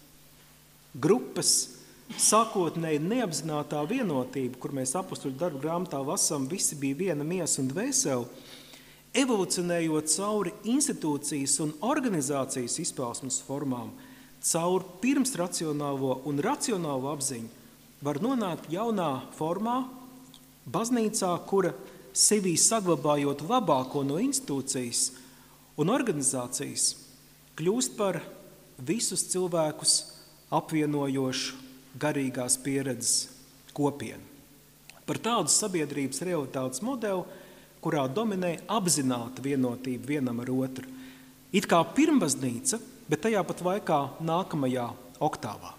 grupas sākotnēji neapzinātā vienotība, kur mēs apustuļu darbu grāmatā lasām, visi bija viena miesa un dvēsele, evolucionējot cauri institūcijas un organizācijas izpausmes formām, cauri pirmsracionālo un racionālo apziņu, var nonākt jaunā formā, baznīcā, kura sevī saglabājot labāko no institūcijas un organizācijas, kļūst par visus cilvēkus apvienojošu garīgās pieredzes kopienu. Par tādu sabiedrības realitātes modeli, kurā dominē apzināta vienotība vienam ar otru. It kā pirmbaznīca, bet tajā pat laikā nākamajā oktāvā.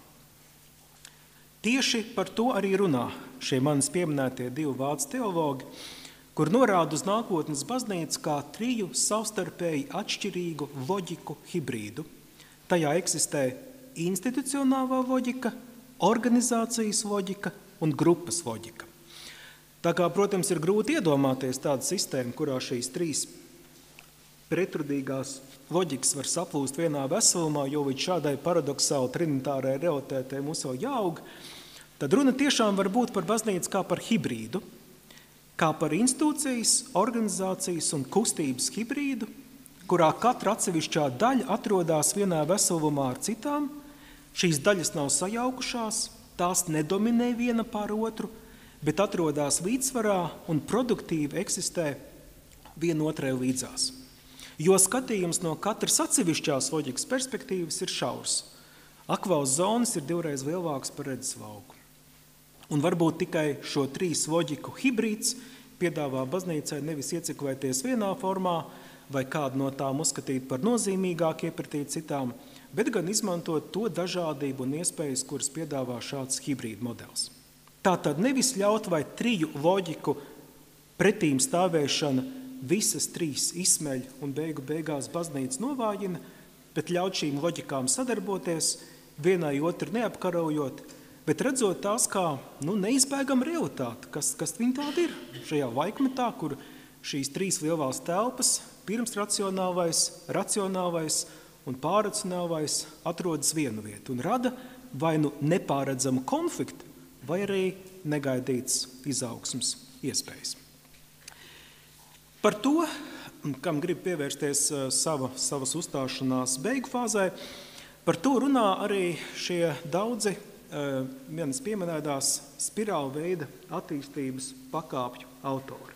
Tieši par to arī runā šie manis pieminētie divi vācu teologi, kur norāda uz nākotnes baznīcu kā triju savstarpēji atšķirīgu loģiku hibrīdu. Tajā eksistē institucionālā loģika, organizācijas loģika un grupas loģika. Tā kā, protams, ir grūti iedomāties tādu sistēmu, kurā šīs trīs pretrunīgās loģikas var saplūst vienā veselumā, jo līdz šādai paradoxāli trinitārai realitātei mums vēl jāaug, tad runa tiešām var būt par baznīcu kā par hibrīdu, kā par institūcijas, organizācijas un kustības hibrīdu, kurā katra atsevišķā daļa atrodas vienā veselumā ar citām, šīs daļas nav sajaukušās, tās nedominē viena pār otru, bet atrodas līdzsvarā un produktīvi eksistē vienotrai līdzās. Jo skatījums no katras atsevišķās loģikas perspektīvas ir šaurs. Akvās zonas ir divreiz lielākas par redzeslauku. Un varbūt tikai šo trīs loģiku hibrīds piedāvā baznīcai nevis ieciklēties vienā formā vai kādu no tām uzskatīt par nozīmīgāk iepratīt citām, bet gan izmantot to dažādību un iespējas, kuras piedāvā šāds hibrīd modelis. Tātad nevis ļaut vai triju loģiku pretīm stāvēšana visas trīs izsmeļ un beigu beigās baznīca novājina, bet ļaut šīm loģikām sadarboties, vienai otru neapkarojot, bet redzot tās kā nu, neizbēgama realitāte, kas, kas viņi tāda ir šajā laikmetā, kur šīs trīs lielās telpas, pirmsracionālais, racionālais un pārracionālais atrodas vienu vietu un rada vai nu nepāredzamu konfliktu, vai arī negaidīts izaugsmes iespējas. Par to, kam grib pievērsties sava, savas uzstāšanās beigu fāzē, par to runā arī šie daudzi vienas pieminētās spirāla veida attīstības pakāpju autori.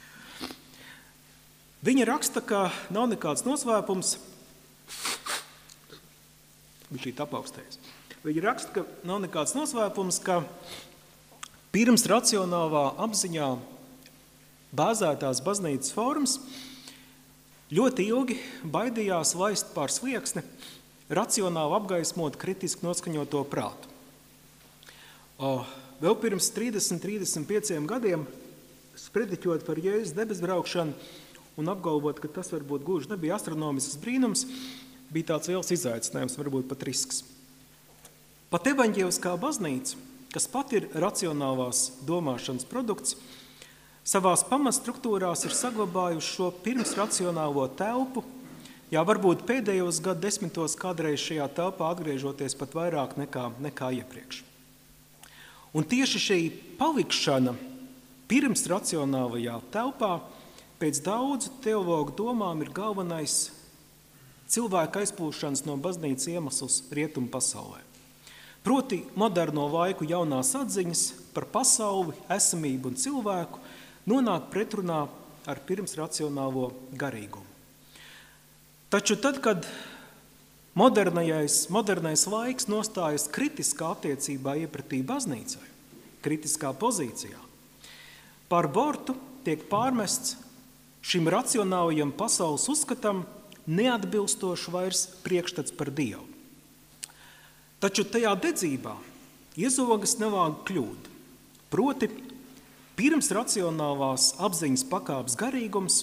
Viņa raksta, ka nav nekāds noslēpums, viņš ir apaugstējis. Viņa raksta, ka nav nekāds noslēpums, ka pirms racionālā apziņā bāzētās baznīcas formas ļoti ilgi baidījās laist pār slieksni racionāli apgaismot kritiski noskaņoto prātu. O, vēl pirms trīsdesmit līdz trīsdesmit pieciem gadiem sprediķot par Jēzus debesbraukšanu un apgalvot, ka tas varbūt gluži nebija astronomisks brīnums, bija tāds liels izaicinājums, varbūt pat risks. Pat evaņģēliskā baznīca, kas pat ir racionālās domāšanas produkts, savās pamatstruktūrās ir saglabājuši šo pirmsracionālo telpu. Jā, varbūt pēdējos gadu desmitos kādreiz šajā telpā atgriežoties pat vairāk nekā, nekā iepriekš. Un tieši šī palikšana pirmsracionālajā telpā pēc daudzu teologu domām ir galvenais cilvēka aizplūšanas no baznīcas iemesls rietumu pasaulē. Proti moderno laiku jaunās atziņas par pasauli, esamību un cilvēku nonāk pretrunā ar pirmsracionālo garīgumu. Taču tad, kad modernais, modernais laiks nostājas kritiskā attiecībā iepratī baznīcai, kritiskā pozīcijā, par bortu tiek pārmests šim racionālajam pasaules uzskatam neatbilstoši vairs priekšstats par Dievu. Taču tajā dedzībā iezogas nelāga kļūda. Proti, pirms racionālās apziņas pakāpes garīgums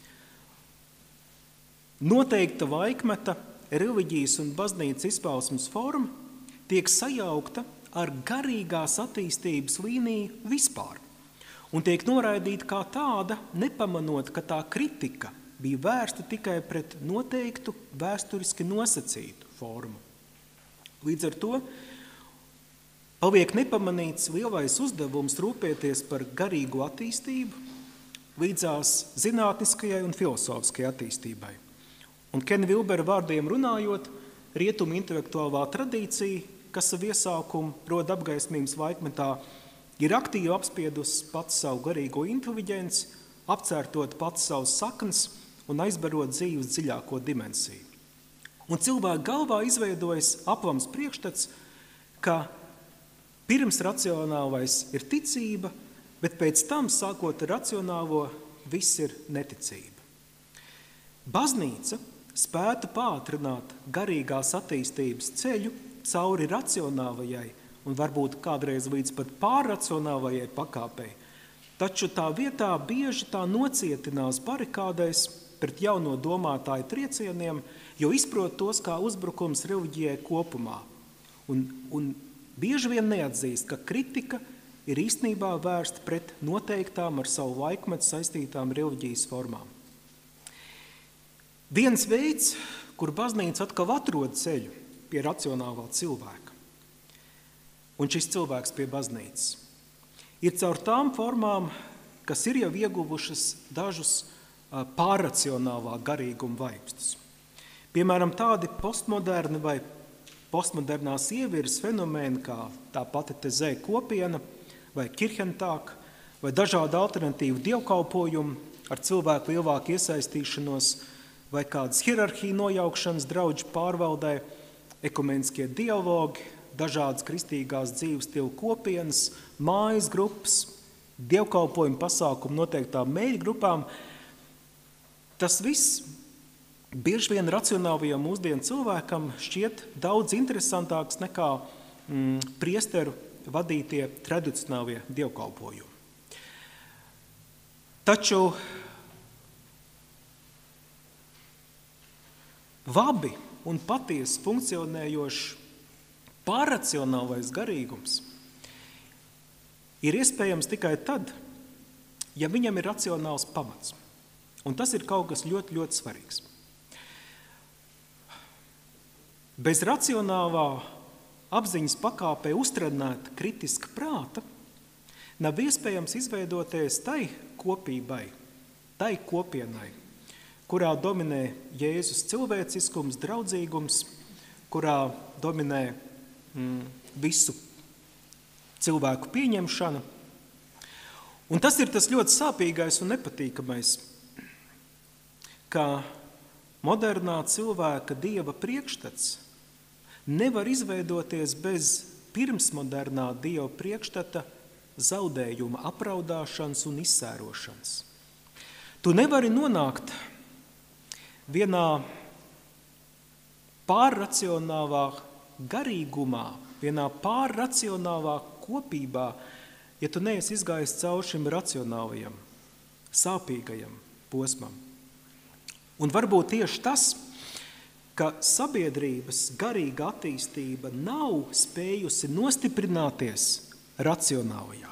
noteikta laikmeta reliģijas un baznīcas izpausmes forma tiek sajaukta ar garīgās attīstības līniju vispār un tiek noraidīta kā tāda, nepamanot, ka tā kritika bija vērsta tikai pret noteiktu vēsturiski nosacītu formu. Līdz ar to paliek nepamanīts lielais uzdevums rūpēties par garīgu attīstību līdzās zinātniskajai un filozofiskajai attīstībai. Un Kena Vilbera vārdiem runājot, rietumu intelektuālā tradīcija, kas savu iesākumu rod apgaismības laikmetā, ir aktīvi apspiedusi pats savu garīgo inteliģenci, apcērtot pats savus saknes un aizbarot dzīves dziļāko dimensiju. Un cilvēka galvā izveidojas aplams priekšstats, ka pirms racionālais ir ticība, bet pēc tam, sākot ar racionālo, viss ir neticība. Baznīca spētu pātrināt garīgās attīstības ceļu cauri racionālajai un varbūt kādreiz līdz pat pārracionālajai pakāpei, taču tā vietā bieži tā nocietinās barikādēs pret jauno domātāju triecieniem, jo izprot tos kā uzbrukums reliģijai kopumā. Un, un bieži vien neatzīst, ka kritika ir īstenībā vērsta pret noteiktām ar savu laikmetu saistītām reliģijas formām. Viens veids, kur baznīca atkal atrod ceļu pie racionālā cilvēka, un šis cilvēks pie baznīcas, ir caur tām formām, kas ir jau ieguvušas dažus pārracionālā garīguma vaipstus. Piemēram, tādi postmoderni vai postmodernās ievirzes fenomēni, kā tā pati tezē kopiena vai kirhentāk, vai dažādi alternatīvi dievkalpojumi ar cilvēku lielāku iesaistīšanos, vai kādas hierarhiju nojaukšanas draudžu pārvaldē, ekumēniskie dialogi, dažādas kristīgās dzīves stilu kopienas, mājas grupas, dievkalpojumu pasākumu noteiktām mēļu grupām. Tas viss bieži vien racionālajam mūsdienu cilvēkam šķiet daudz interesantāks nekā mm, priesteru vadītie tradicionālie dievkalpojumi. Taču labi un patiesi funkcionējošs pārracionālais garīgums ir iespējams tikai tad, ja viņam ir racionāls pamats. Un tas ir kaut kas ļoti, ļoti svarīgs. Bez racionālā apziņas pakāpē uztrenēta kritiska prāta nav iespējams izveidoties tai kopībai, tai kopienai, kurā dominē Jēzus cilvēciskums, draudzīgums, kurā dominē mm, visu cilvēku pieņemšana. Un tas ir tas ļoti sāpīgais un nepatīkamais, ka modernā cilvēka dieva priekšstats nevar izveidoties bez pirmsmodernā dieva priekšstata zaudējuma, apraudāšanas un izsērošanas. Tu nevari nonākt vienā pārracionālā garīgumā, vienā pārracionālā kopībā, ja tu neesi izgājis cauri šim racionālajam, sāpīgajam posmam. Un varbūt tieši tas, ka sabiedrības garīga attīstība nav spējusi nostiprināties racionālajā.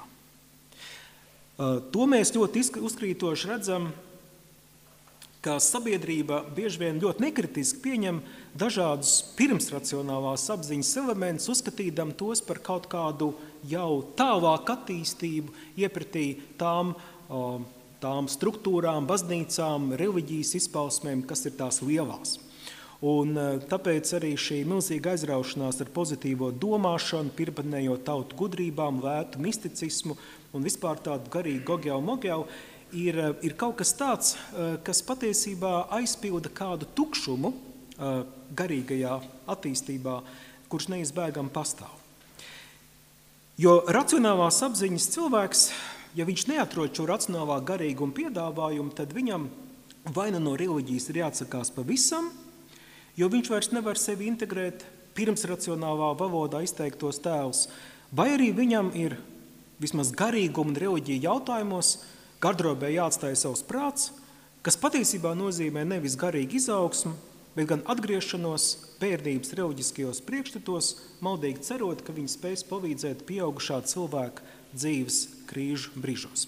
To mēs ļoti uzkrītoši redzam, ka sabiedrība bieži vien ļoti nekritiski pieņem dažādus pirmsracionālās apziņas elementus, uzskatīdam tos par kaut kādu jau tālāku attīstību, iepratī tām, tām struktūrām, baznīcām, reliģijas izpausmēm, kas ir tās lielās. Un tāpēc arī šī milzīga aizraušanās ar pozitīvo domāšanu, pirmpanējo tautu gudrībām, lētu misticismu un vispār tādu garīgu gogjau mogjau, ir, ir kaut kas tāds, kas patiesībā aizpilda kādu tukšumu garīgajā attīstībā, kurš neizbēgami pastāv. Jo racionālās apziņas cilvēks, ja viņš neatrod šo racionālā garīguma piedāvājumu, tad viņam vai nu no reliģijas ir jāatsakās pavisam, jo viņš vairs nevar sevi integrēt pirms racionālā valodā izteiktos tēlus, vai arī viņam ir vismaz garīguma un reliģija jautājumos gardrobē jāatstāja savs prāts, kas patiesībā nozīmē nevis garīgu izaugsmu, bet gan atgriešanos bērnības reliģiskajos priekšstatos, maldīgi cerot, ka viņi spēs palīdzēt pieaugušā cilvēka dzīves krīžu brīžos.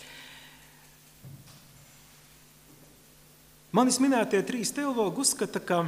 Manis minētie trīs teologi uzskata, ka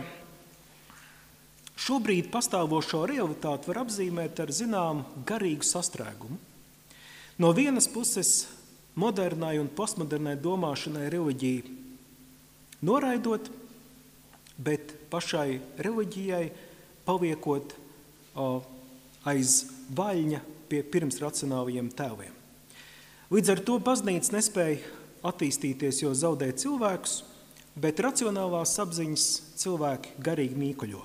šobrīd pastāvošo realitāti var apzīmēt ar zināmu garīgu sastrēgumu. No vienas puses modernai un postmodernai domāšanai reliģiju noraidot, bet pašai reliģijai paliekot o, aiz vaļņa pie pirmsracionālajiem tēliem. Līdz ar to baznīca nespēja attīstīties, jo zaudē cilvēkus, bet racionālās apziņas cilvēki garīgi mīkoļo.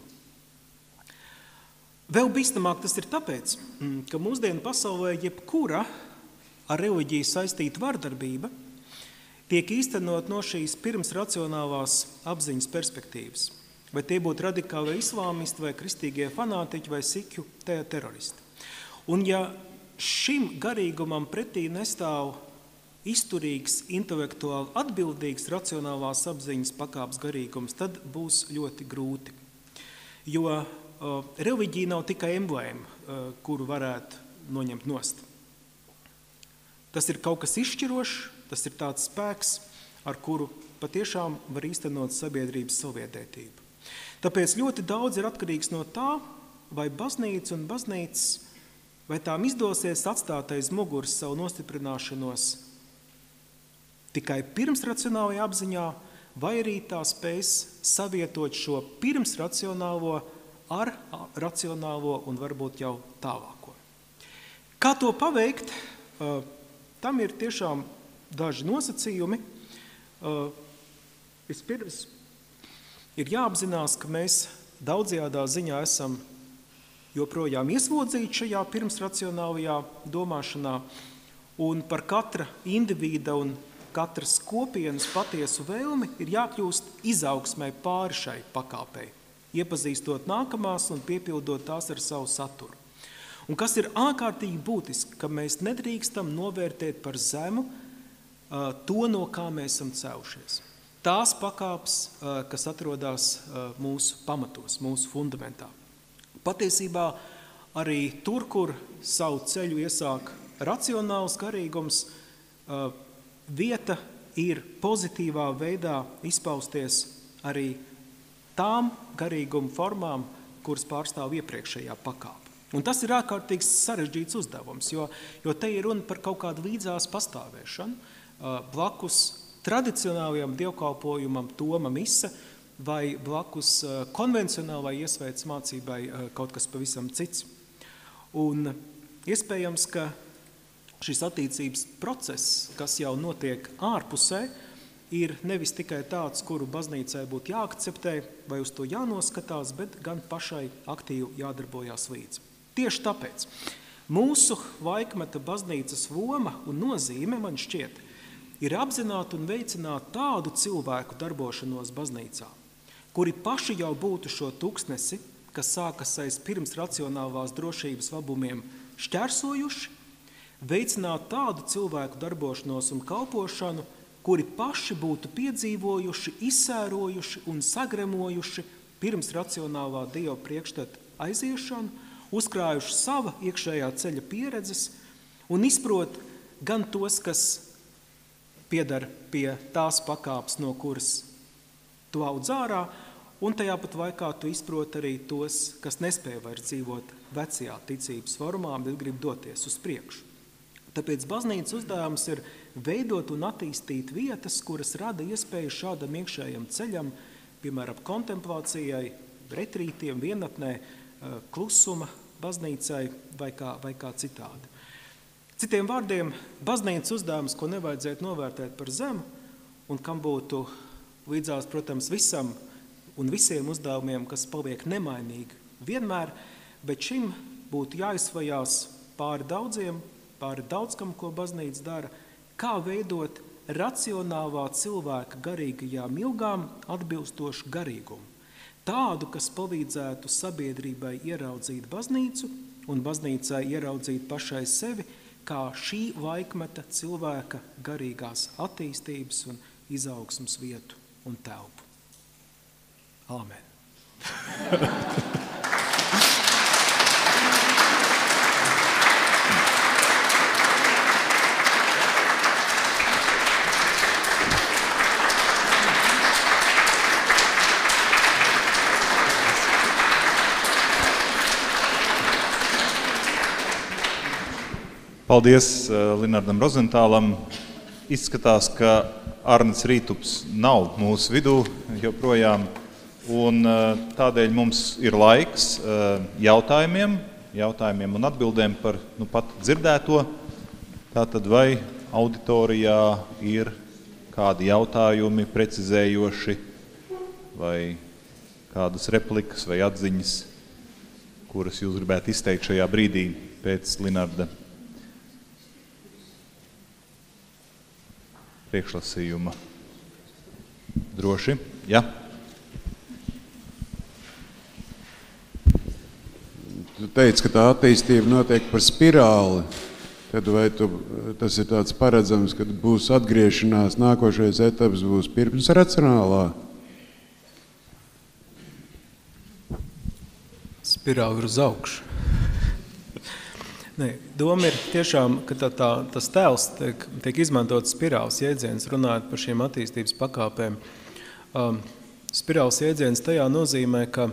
Vēl bīstamāk tas ir tāpēc, ka mūsdienu pasaulē jebkura ar reliģiju saistīta vardarbība tiek īstenot no šīs pirmsracionālās apziņas perspektīvas. Vai tie būtu radikāli islāmisti, vai kristīgie fanātiķi, vai sikju teroristi. Un ja šim garīgumam pretī nestāv izturīgs, intelektuāli atbildīgs racionālās apziņas pakāpes garīgums, tad būs ļoti grūti. Jo uh, reliģija nav tikai emblēma, uh, kuru varētu noņemt nost. Tas ir kaut kas izšķirošs, tas ir tāds spēks, ar kuru patiešām var īstenot sabiedrības saviedētību. Tāpēc ļoti daudz ir atkarīgs no tā, vai baznīca un baznīcas, vai tām izdosies atstāt aiz muguras savu nostiprināšanos tikai pirmsracionālajā apziņā, vai arī tā spēs savietot šo pirmsracionālo ar racionālo un varbūt jau tālāko. Kā to paveikt? Tam ir tiešām daži nosacījumi. Vispirms ir jāapzinās, ka mēs daudzajādā ziņā esam joprojām ieslodzīti šajā pirmsracionālajā domāšanā, un par katra individa un katras kopienas patiesu vēlmi ir jākļūst izaugsmai pāri šai pakāpei, iepazīstot nākamās un piepildot tās ar savu saturu. Un kas ir ārkārtīgi būtiski, ka mēs nedrīkstam novērtēt par zemu uh, to, no kā mēs esam cēlušies. Tās pakāpes, uh, kas atrodas uh, mūsu pamatos, mūsu fundamentā. Patiesībā arī tur, kur savu ceļu iesāk racionāls garīgums, uh, vieta ir pozitīvā veidā izpausties arī tām garīguma formām, kuras pārstāv iepriekšējā pakāpe. Un tas ir ārkārtīgs sarežģīts uzdevums, jo, jo te ir runa par kaut kādu līdzās pastāvēšanu, blakus tradicionālajam dievkalpojumam toma mise vai blakus konvencionālai iesvētas mācībai kaut kas pavisam cits. Un iespējams, ka šis attīstības process, kas jau notiek ārpusē, ir nevis tikai tāds, kuru baznīcai būtu jāakceptē vai uz to jānoskatās, bet gan pašai aktīvi jādarbojās līdzi. Tieši tāpēc mūsu laikmeta baznīcas loma un nozīme, man šķiet, ir apzināt un veicināt tādu cilvēku darbošanos baznīcā, kuri paši jau būtu šo tūkstnesi, kas sākas aiz pirms racionālās drošības labumiem, šķērsojuši, veicināt tādu cilvēku darbošanos un kalpošanu, kuri paši būtu piedzīvojuši, izsērojuši un sagremojuši pirms racionālā dieva priekšstata aiziešanu, uzkrājuši sava iekšējā ceļa pieredzes un izprot gan tos, kas piedar pie tās pakāpes, no kuras tu audz ārā, un tajā pat laikā tu izprot arī tos, kas nespēja vairs dzīvot vecajā ticības formā, bet grib doties uz priekšu. Tāpēc baznīcas uzdevums ir veidot un attīstīt vietas, kuras rada iespēju šādam iekšējam ceļam, piemēram, kontemplācijai, retrītiem, vienatnē, klusuma baznīcai vai kā, vai kā citādi. Citiem vārdiem, baznīcas uzdevums, ko nevajadzētu novērtēt par zemu, un kam būtu līdzās, protams, visam un visiem uzdevumiem, kas paliek nemainīgi vienmēr, bet šim būtu jāizvajās pāri daudziem, pāri daudzkam, ko baznīca dara, kā veidot racionālā cilvēka garīgajām ilgām atbilstošu garīgumu. Tādu, kas palīdzētu sabiedrībai ieraudzīt baznīcu un baznīcai ieraudzīt pašai sevi, kā šī laikmeta cilvēka garīgās attīstības un izaugsmas vietu un telpu. Āmen. Paldies Linardam Rozentālam. Izskatās, ka Arnis Rītups nav mūsu vidū joprojām, un tādēļ mums ir laiks jautājumiem, jautājumiem un atbildēm par nu pat dzirdēto. Tātad vai auditorijā ir kādi jautājumi precizējoši vai kādas replikas vai atziņas, kuras jūs gribētu izteikt šajā brīdī pēc Linarda priekšlasījuma? Droši? Jā. Tu teici, ka tā attīstība notiek par spirāli. Tad vai tu, tas ir tāds paredzams, kad būs atgriešanās, nākošais etaps būs pirms racionālā? Spirāli ir uz augšu. Nē, doma ir tiešām, ka tā, tā, tas tēls tiek, tiek izmantots spirāls jēdziens, runājot par šīm attīstības pakāpēm. Um, spirāls jēdziens tajā nozīmē, ka,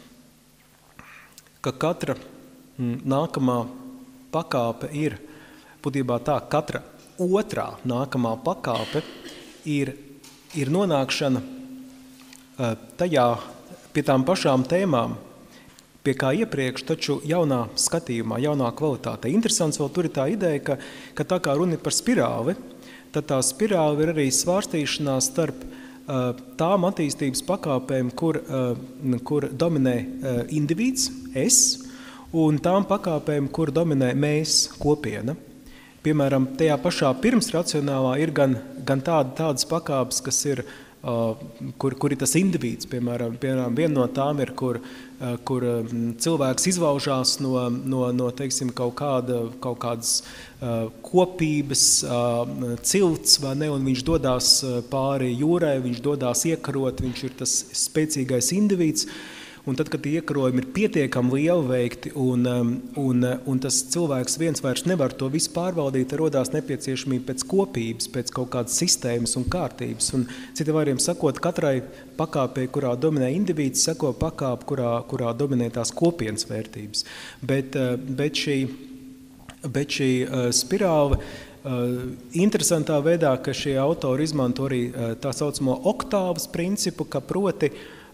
ka katra m, nākamā pakāpe ir, būtībā tā, katra otrā nākamā pakāpe ir, ir nonākšana uh, tajā pie tām pašām tēmām, pie kā iepriekš, taču jaunā skatījumā, jaunā kvalitātē. Interesants vēl tur ir tā ideja, ka, ka tā kā runa ir par spirāli, tad tā spirāli ir arī svārstīšanās starp uh, tām attīstības pakāpēm, kur, uh, kur dominē uh, individs, es, un tām pakāpēm, kur dominē mēs, kopiena. Piemēram, tajā pašā pirmsracionālā ir gan, gan tāda, tādas pakāpes, kas ir Uh, kur, kur ir tas individs, piemēram, piemēram, viena no tām ir, kur, uh, kur um, cilvēks izvaužās no, no, no teiksim, kaut, kāda, kaut kādas uh, kopības uh, cilts, vai ne, un viņš dodās pāri jūrai, viņš dodās iekarot, viņš ir tas spēcīgais individs, un tad, kad tie iekarojumi ir pietiekami lieli veikti, un, un, un tas cilvēks viens vairs nevar to visu pārvaldīt, rodās nepieciešamība pēc kopības, pēc kaut kādas sistēmas un kārtības. Un citiem vārdiem sakot, katrai pakāpei, kurā dominē individs, seko pakāpe, kurā, kurā dominē tās kopienas vērtības. Bet, bet šī, bet šī spirāle interesantā veidā, ka šie autori izmanto arī tā saucamo oktāvas principu, ka proti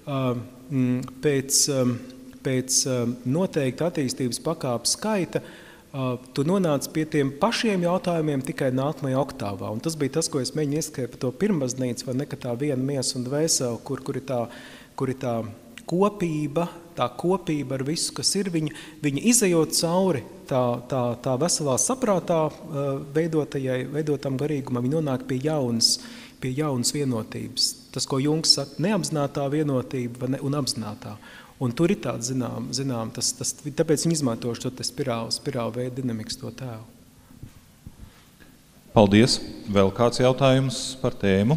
pēc, pēc noteikta attīstības pakāpes skaita tu nonāc pie tiem pašiem jautājumiem tikai nākamajā oktāvā. Un tas bija tas, ko es mēģinu ieskatīt par to pirmbaznīcu, vai ne, ka tā viena miesa un dvēsele, kur, kur, ir tā, kur ir tā kopība, tā kopība ar visu, kas ir viņa, viņa izejot cauri tā, tā, tā veselā saprātā veidotajai, veidotam garīgumam, viņa nonāk pie jaunas, pie jaunas vienotības. Tas, ko Jungs saka, neapzinātā vienotība ne, un apzinātā. Un tur ir tāds, zinām, zinām tas, tas, tāpēc viņi izmanto šo spirālu, spirālu veidu dinamikas to tēlu. Paldies. Vēl kāds jautājums par tēmu?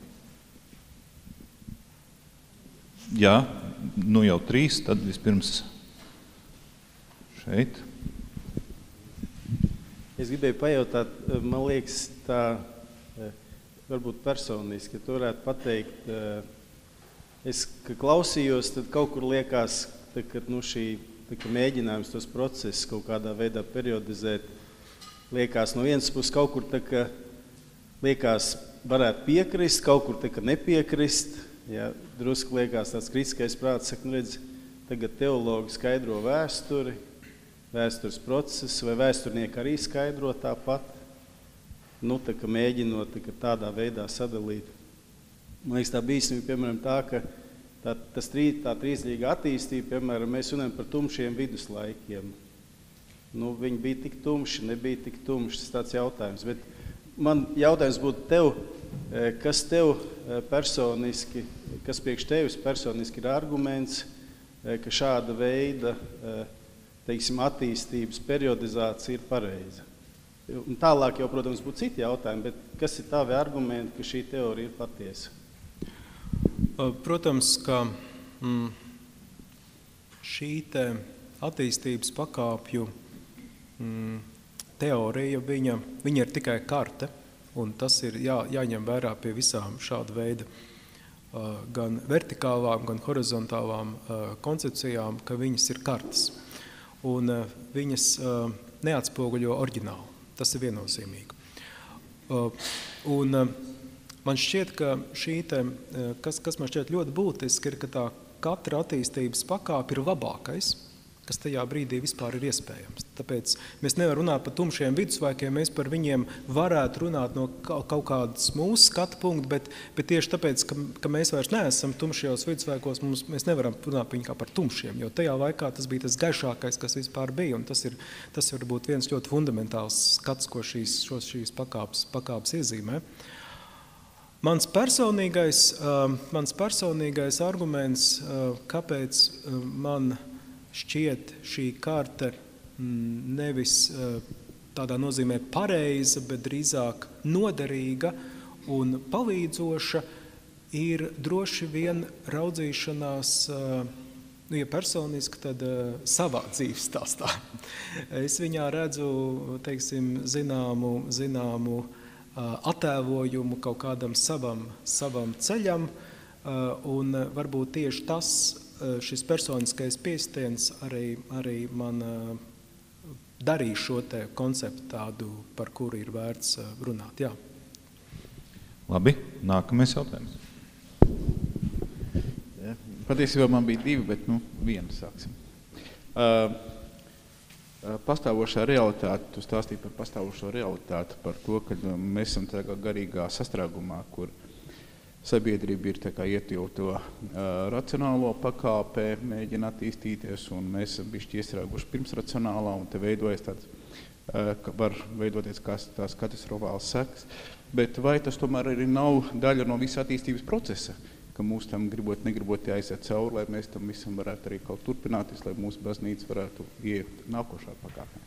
Jā, nu jau trīs, tad vispirms šeit. Es gribēju pajautāt, man liekas, tā varbūt personiski, ja tu varētu pateikt, es, ka klausījos, tad kaut kur liekas, tā, ka nu, šī tā, ka mēģinājums tos procesus kaut kādā veidā periodizēt, liekas no vienas puses kaut kur tā, ka liekas varētu piekrist, kaut kur tā, ka nepiekrist, ja, drusku liekas tāds kritiskais prāts, saka, nu redz, tagad teologi skaidro vēsturi, vēstures procesu, vai vēsturnieki arī skaidro tāpat, nu, tā, ka mēģinot tā, ka tādā veidā sadalīt. Man liekas, tā bīstamība, piemēram, tā, ka tā, tas trī, tā trīsļīga attīstība, piemēram, mēs runājam par tumšiem viduslaikiem. Nu, viņi bija tik tumši, nebija tik tumši, tas tāds jautājums. Bet man jautājums būtu tev, kas tev personiski, kas priekš tevis personiski ir arguments, ka šāda veida, teiksim, attīstības periodizācija ir pareiza. Un tālāk jau, protams, būtu citi jautājumi, bet kas ir tavi argumenti, ka šī teorija ir patiesa? Protams, ka mm, šī te attīstības pakāpju mm, teorija, viņa, viņa ir tikai karte, un tas ir jā, jāņem vērā pie visām šāda veida uh, gan vertikālām, gan horizontālām uh, koncepcijām, ka viņas ir kartes. Un uh, viņas uh, neatspoguļo oriģinālu. Tas ir viennozīmīgi. Uh, un uh, man šķiet, ka šī te, uh, kas, kas man šķiet ļoti būtiski, ir, ka tā katra attīstības pakāpe ir labākais, kas tajā brīdī vispār ir iespējams. Tāpēc mēs nevaram runāt par tumšiem viduslaikiem, mēs par viņiem varētu runāt no kaut kādas mūsu skatu punktu, bet, bet tieši tāpēc, ka, ka mēs vairs neesam tumšajos viduslaikos, mums, mēs nevaram runāt par viņu kā par tumšiem, jo tajā laikā tas bija tas gaišākais, kas vispār bija, un tas ir, tas var būt viens ļoti fundamentāls skats, ko šīs, šos, šīs pakāpes, pakāpes iezīmē. Mans personīgais, uh, mans personīgais arguments, uh, kāpēc uh, man šķiet šī karte nevis tādā nozīmē pareiza, bet drīzāk noderīga un palīdzoša, ir droši vien raudzīšanās, nu, ja personiski, tad savā dzīves stāstā. Es viņā redzu, teiksim, zināmu, zināmu attēlojumu kaut kādam savam, savam ceļam, un varbūt tieši tas, šis personiskais piestiens arī, arī man darīja šo te konceptu tādu, par kuru ir vērts runāt. Jā. Labi, nākamais jautājums. Ja, patiesībā man bija divi, bet nu, vienu sāksim. Uh, pastāvošā realitāte, tu stāstīji par pastāvošo realitāti, par to, ka mēs esam tagad garīgā sastrēgumā, kur sabiedrība ir tā kā iet jau to uh, racionālo pakāpē, mēģina attīstīties, un mēs esam bišķi iestrēguši pirms racionālā, un te veidojas tāds, uh, var veidoties kā tās katastrofāls sekas. Bet vai tas tomēr arī nav daļa no visa attīstības procesa, ka mūs tam gribot, negribot jāiziet cauri, lai mēs tam visam varētu arī kaut turpināties, lai mūsu baznīca varētu iet nākošā pakāpē?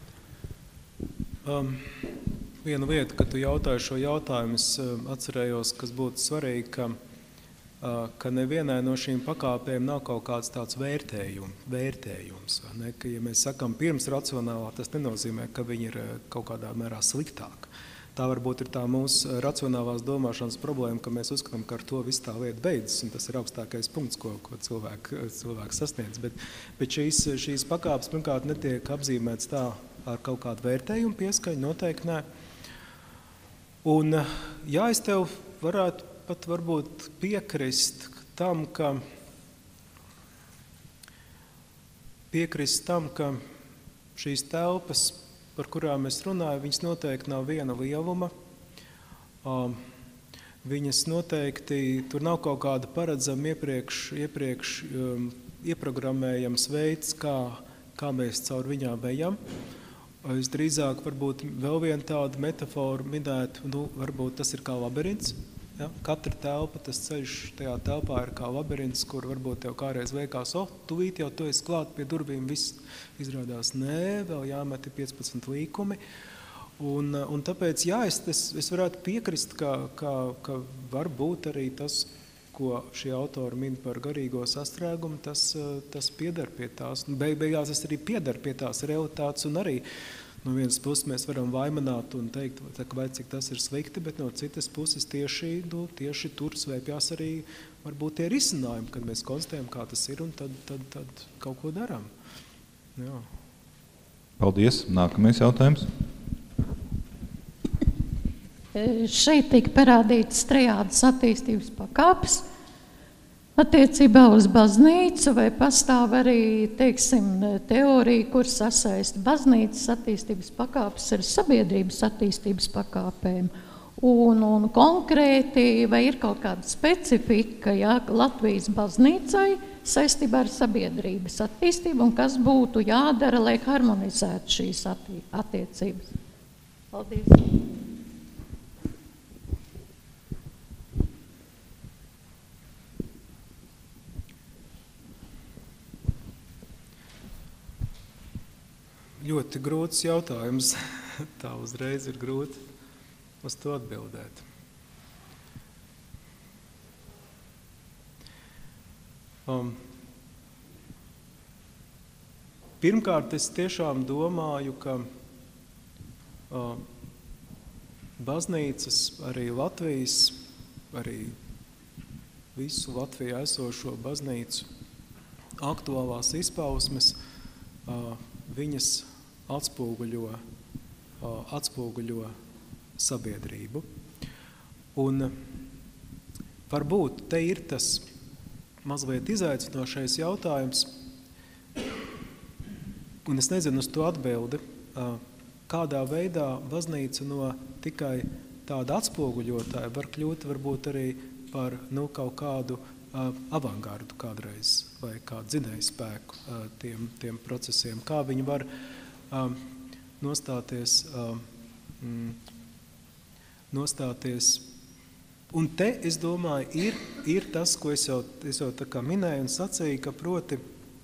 Um. Viena lieta, kad tu jautāji šo jautājumu, es atcerējos, kas būtu svarīgi, ka, ka nevienai no šīm pakāpēm nav kaut kāds tāds vērtējum, vērtējums. Ne? Ka, ja mēs sakam pirms racionālā, tas nenozīmē, ka viņi ir kaut kādā mērā sliktāki. Tā varbūt ir tā mūsu racionālās domāšanas problēma, ka mēs uzskatām, ka ar to viss tā lieta beidzas, un tas ir augstākais punkts, ko, ko cilvēki, cilvēki sasniedz. Bet, bet šīs, šīs pakāpes, pirmkārt, netiek apzīmēts tā ar kaut kādu vērtējumu pieskaņu, noteikti nē. Un, jā, es tev varētu pat varbūt piekrist tam, ka, piekrist tam, ka šīs telpas, par kurām es runāju, viņas noteikti nav viena lieluma. Viņas noteikti, tur nav kaut kāda paredzama iepriekš, iepriekš um, ieprogrammējams veids, kā, kā mēs caur viņām ejam. Es drīzāk varbūt vēl vienu tādu metaforu minētu, nu, varbūt tas ir kā labirints. Ja? Katra telpa, tas ceļš tajā telpā ir kā labirints, kur varbūt tev kādreiz liekas, oh, tūlīt jau tu esi klāt pie durvīm, viss izrādās, nē, vēl jāmet piecpadsmit līkumi. Un, un tāpēc, jā, es, es, es varētu piekrist, ka, ka, ka varbūt arī tas, ko šie autori min par garīgo sastrēgumu, tas, tas pieder pie tās. Beig, beigās tas arī pieder pie tās realitātes un arī no vienas puses mēs varam vaimanāt un teikt, vai cik tas ir slikti, bet no citas puses tieši, nu, tieši tur svēpjās arī varbūt tie risinājumi, kad mēs konstatējam, kā tas ir, un tad, tad, tad kaut ko darām. Jā. Paldies. Nākamais jautājums. Šeit tika parādītas trejādas attīstības pakāpes. Attiecībā uz baznīcu vai pastāv arī, teiksim, teorija, kur sasaista baznīcas attīstības pakāpes ar sabiedrības attīstības pakāpēm. Un, un konkrēti, vai ir kaut kāda specifika, ja, Latvijas baznīcai saistībā ar sabiedrības attīstību, un kas būtu jādara, lai harmonizētu šīs atti attiecības? Paldies! Ļoti grūts jautājums. Tā uzreiz ir grūti uz to atbildēt. Um, pirmkārt, es tiešām domāju, ka um, baznīcas, arī Latvijas, arī visu Latvijā esošo baznīcu aktuālās izpausmes, uh, viņas atspoguļo, atspoguļo sabiedrību. Un varbūt te ir tas mazliet izaicinošais jautājums, un es nezinu uz to atbildi, kādā veidā baznīca no tikai tāda atspoguļotāja var kļūt varbūt arī par nu, kaut kādu avangardu kādreiz vai kādu dzinēju spēku tiem, tiem procesiem, kā viņi var um, nostāties, um, nostāties. Un te, es domāju, ir, ir tas, ko es jau, es jau tā kā minēju un sacīju, ka proti,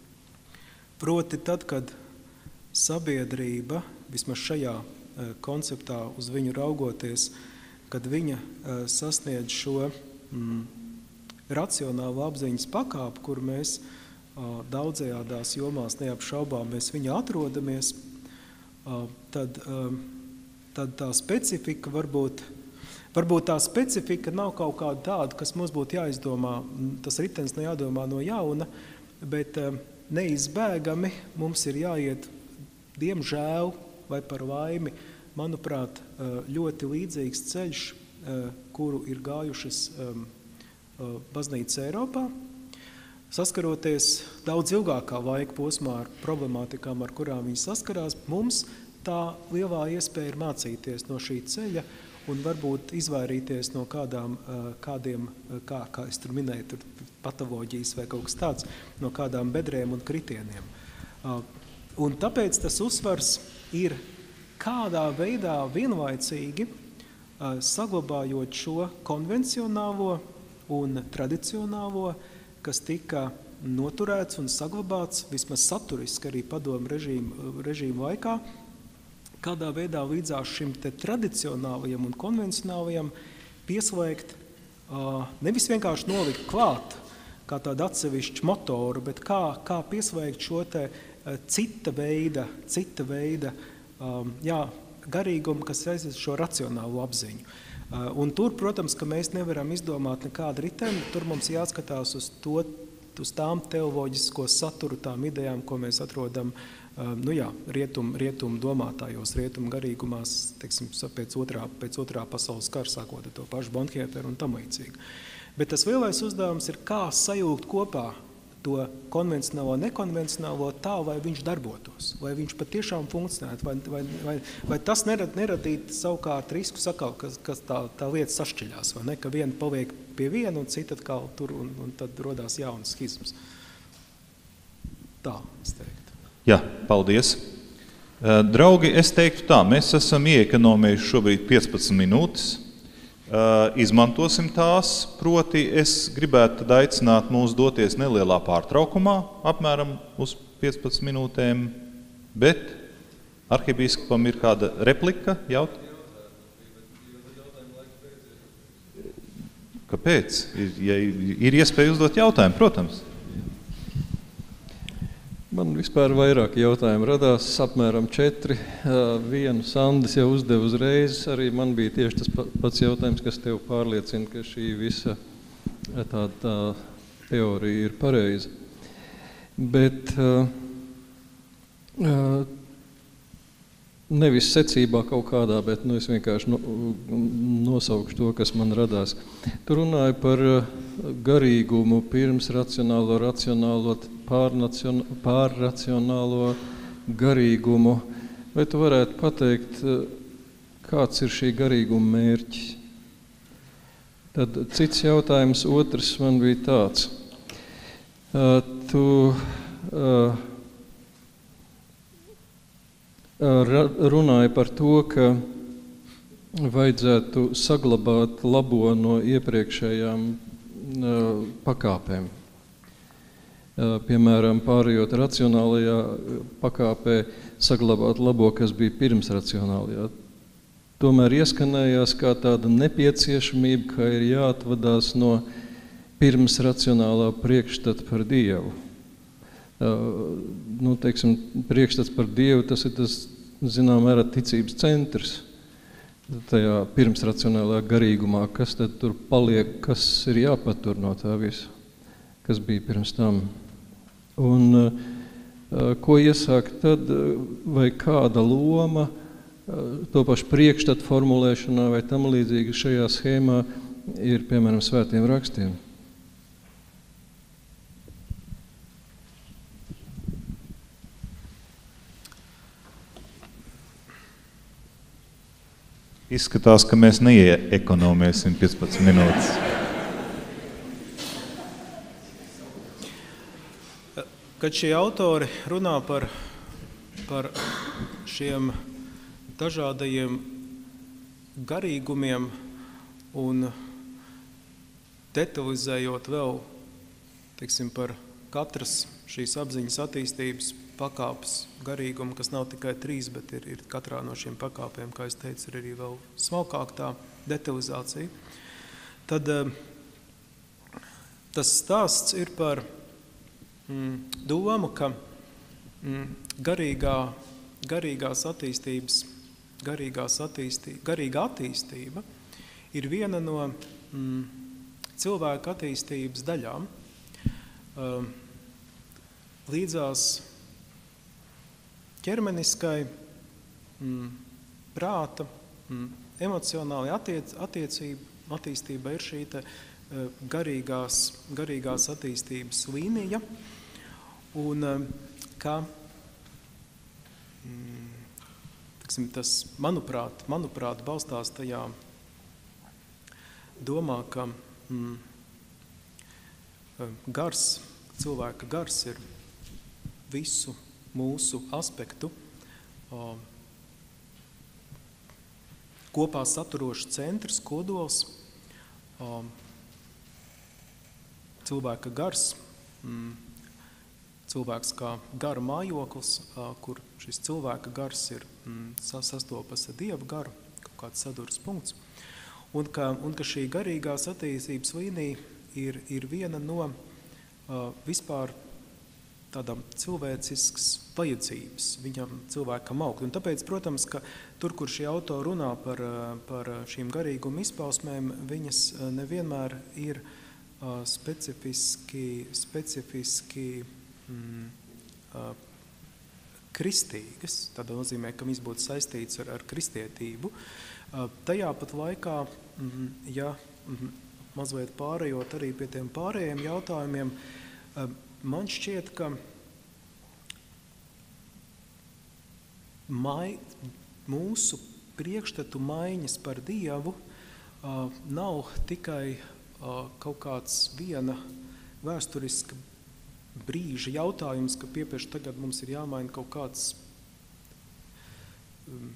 proti tad, kad sabiedrība, vismaz šajā uh, konceptā uz viņu raugoties, kad viņa uh, sasniedz šo mm, racionālu apziņas pakāpi, kur mēs uh, daudzējādās jomās neapšaubām mēs viņu atrodamies, uh, tad, uh, tad tā specifika varbūt, varbūt tā specifika nav kaut kāda tāda, kas mums būtu jāizdomā, tas ritenis nav jādomā no jauna, bet uh, neizbēgami mums ir jāiet, diemžēl vai par laimi, manuprāt, uh, ļoti līdzīgs ceļš, uh, kuru ir gājušas um, baznīca Eiropā, saskaroties daudz ilgākā laika posmā ar problemātikām, ar kurām viņi saskarās, mums tā lielā iespēja ir mācīties no šī ceļa un varbūt izvairīties no kādām, kādiem, kā, kā es tur minēju, tur patoloģijas vai kaut kas tāds, no kādām bedrēm un kritieniem. Un tāpēc tas uzsvars ir kādā veidā vienlaicīgi saglabājot šo konvencionālo un tradicionālo, kas tika noturēts un saglabāts vismaz saturiski arī padomu režīmu, režīmu laikā, kādā veidā līdzās šim te tradicionālajam un konvencionālajam pieslēgt, nevis vienkārši nolikt klāt kā tādu atsevišķu motoru, bet kā, kā pieslēgt šo te cita veida, cita veida jā, garīgumu, kas saistīts šo racionālo apziņu. Un tur, protams, ka mēs nevaram izdomāt nekādu riteni, tur mums jāskatās uz, to, uz tām teoloģisko saturu, tām idejām, ko mēs atrodam nu jā, rietum, rietum domātājos, rietum garīgumās, teiksim, pēc otrā, pēc otrā pasaules kara, sākot ar to pašu Bonhoefferu un tam līdzīgi. Bet tas lielais uzdevums ir, kā sajūgt kopā to konvencionālo, nekonvencionālo tā, lai viņš darbotos, lai viņš patiešām funkcionētu, vai, vai, vai, vai tas nerad, neradīt savukārt risku sakal, ka, ka tā, tā lieta sašķiļās, vai ne, ka viena paliek pie viena un cita atkal tur, un, un tad rodās jaunas schizmas. Tā, es teiktu. Jā, paldies. Draugi, es teiktu tā, mēs esam ieekonomējuši šobrīd piecpadsmit minūtes. Izmantosim tās, proti es gribētu tad aicināt mūs doties nelielā pārtraukumā, apmēram uz piecpadsmit minūtēm, bet arhibīskapam ir kāda replika, jaut? Kāpēc? Ja ir iespēja uzdot jautājumu, protams. Man vispār vairāk jautājumu radās, apmēram četri. Vienu Sandis jau uzdev uzreiz, arī man bija tieši tas pats jautājums, kas tev pārliecina, ka šī visa tā, tā teorija ir pareiza. Bet uh, uh, nevis secībā kaut kādā, bet nu, es vienkārši no, nosaukšu to, kas man radās. Tu runāji par garīgumu, pirms racionālo, racionālo, pārracionālo garīgumu. Vai tu varētu pateikt, kāds ir šī garīguma mērķis? Tad cits jautājums, otrs man bija tāds. Uh, tu uh, runāja par to, ka vajadzētu saglabāt labo no iepriekšējām uh, pakāpēm. Uh, piemēram, pārējot racionālajā pakāpē, saglabāt labo, kas bija pirms racionālajā. Tomēr ieskanējās kā tāda nepieciešamība, ka ir jāatvadās no pirms racionālā priekšstata par Dievu. Uh, nu, teiksim, priekšstats par Dievu, tas ir tas, zinām, mērā ticības centrs. Tajā pirmsracionālā garīgumā, kas tad tur paliek, kas ir jāpatur no tā visa, kas bija pirms tam. Un uh, ko iesākt tad, vai kāda loma uh, to pašu priekšstatu formulēšanā vai tam līdzīgi šajā schēmā ir, piemēram, svētiem rakstiem? Izskatās, ka mēs neieekonomēsim piecpadsmit minūtes. Kad šie autori runā par, par šiem dažādajiem garīgumiem un detalizējot vēl, teiksim, par katras šīs apziņas attīstības pakāpes garīgumu, kas nav tikai trīs, bet ir, ir katrā no šiem pakāpēm, kā es teicu, ir arī vēl smalkāk tā detalizācija. Tad tas stāsts ir par mm, domu, ka mm, garīgā, garīgās attīstības, garīgās attīstī, garīga attīstība ir viena no mm, cilvēka attīstības daļām. Uh, līdzās ķermeniskai, mm, prāta, mm, emocionāli attiec, attiecība, attīstība ir šī te, uh, garīgās, garīgās attīstības līnija, un uh, kā mm, tiksim, tas, manuprāt, manuprāt, balstās tajā domā, ka mm, gars, cilvēka gars ir visu mūsu aspektu o, kopā saturošs centrs, kodols. O, cilvēka gars, mm, cilvēks kā gara mājoklis, o, kur šis cilvēka gars ir mm, sastopas ar Dievu garu, kaut kāds sadurs punkts. Un ka, un ka šī garīgās attīstības līnija ir, ir viena no uh, vispār tādām cilvēciskas vajadzības viņam cilvēkam augt. Un tāpēc, protams, ka tur, kur šie autori runā par, par šīm garīguma izpausmēm, viņas nevienmēr ir uh, specifiski, specifiski mm, uh, kristīgas. Tādā nozīmē, ka viņas būtu saistīts ar, ar kristietību. Uh, tajā pat laikā, mm, ja mm, mazliet pārējot arī pie tiem pārējiem jautājumiem, uh, man šķiet, ka mai, mūsu priekšstatu maiņas par Dievu uh, nav tikai uh, kaut kāds viena vēsturiska brīža jautājums, ka piepieši tagad mums ir jāmaina kaut kāds um,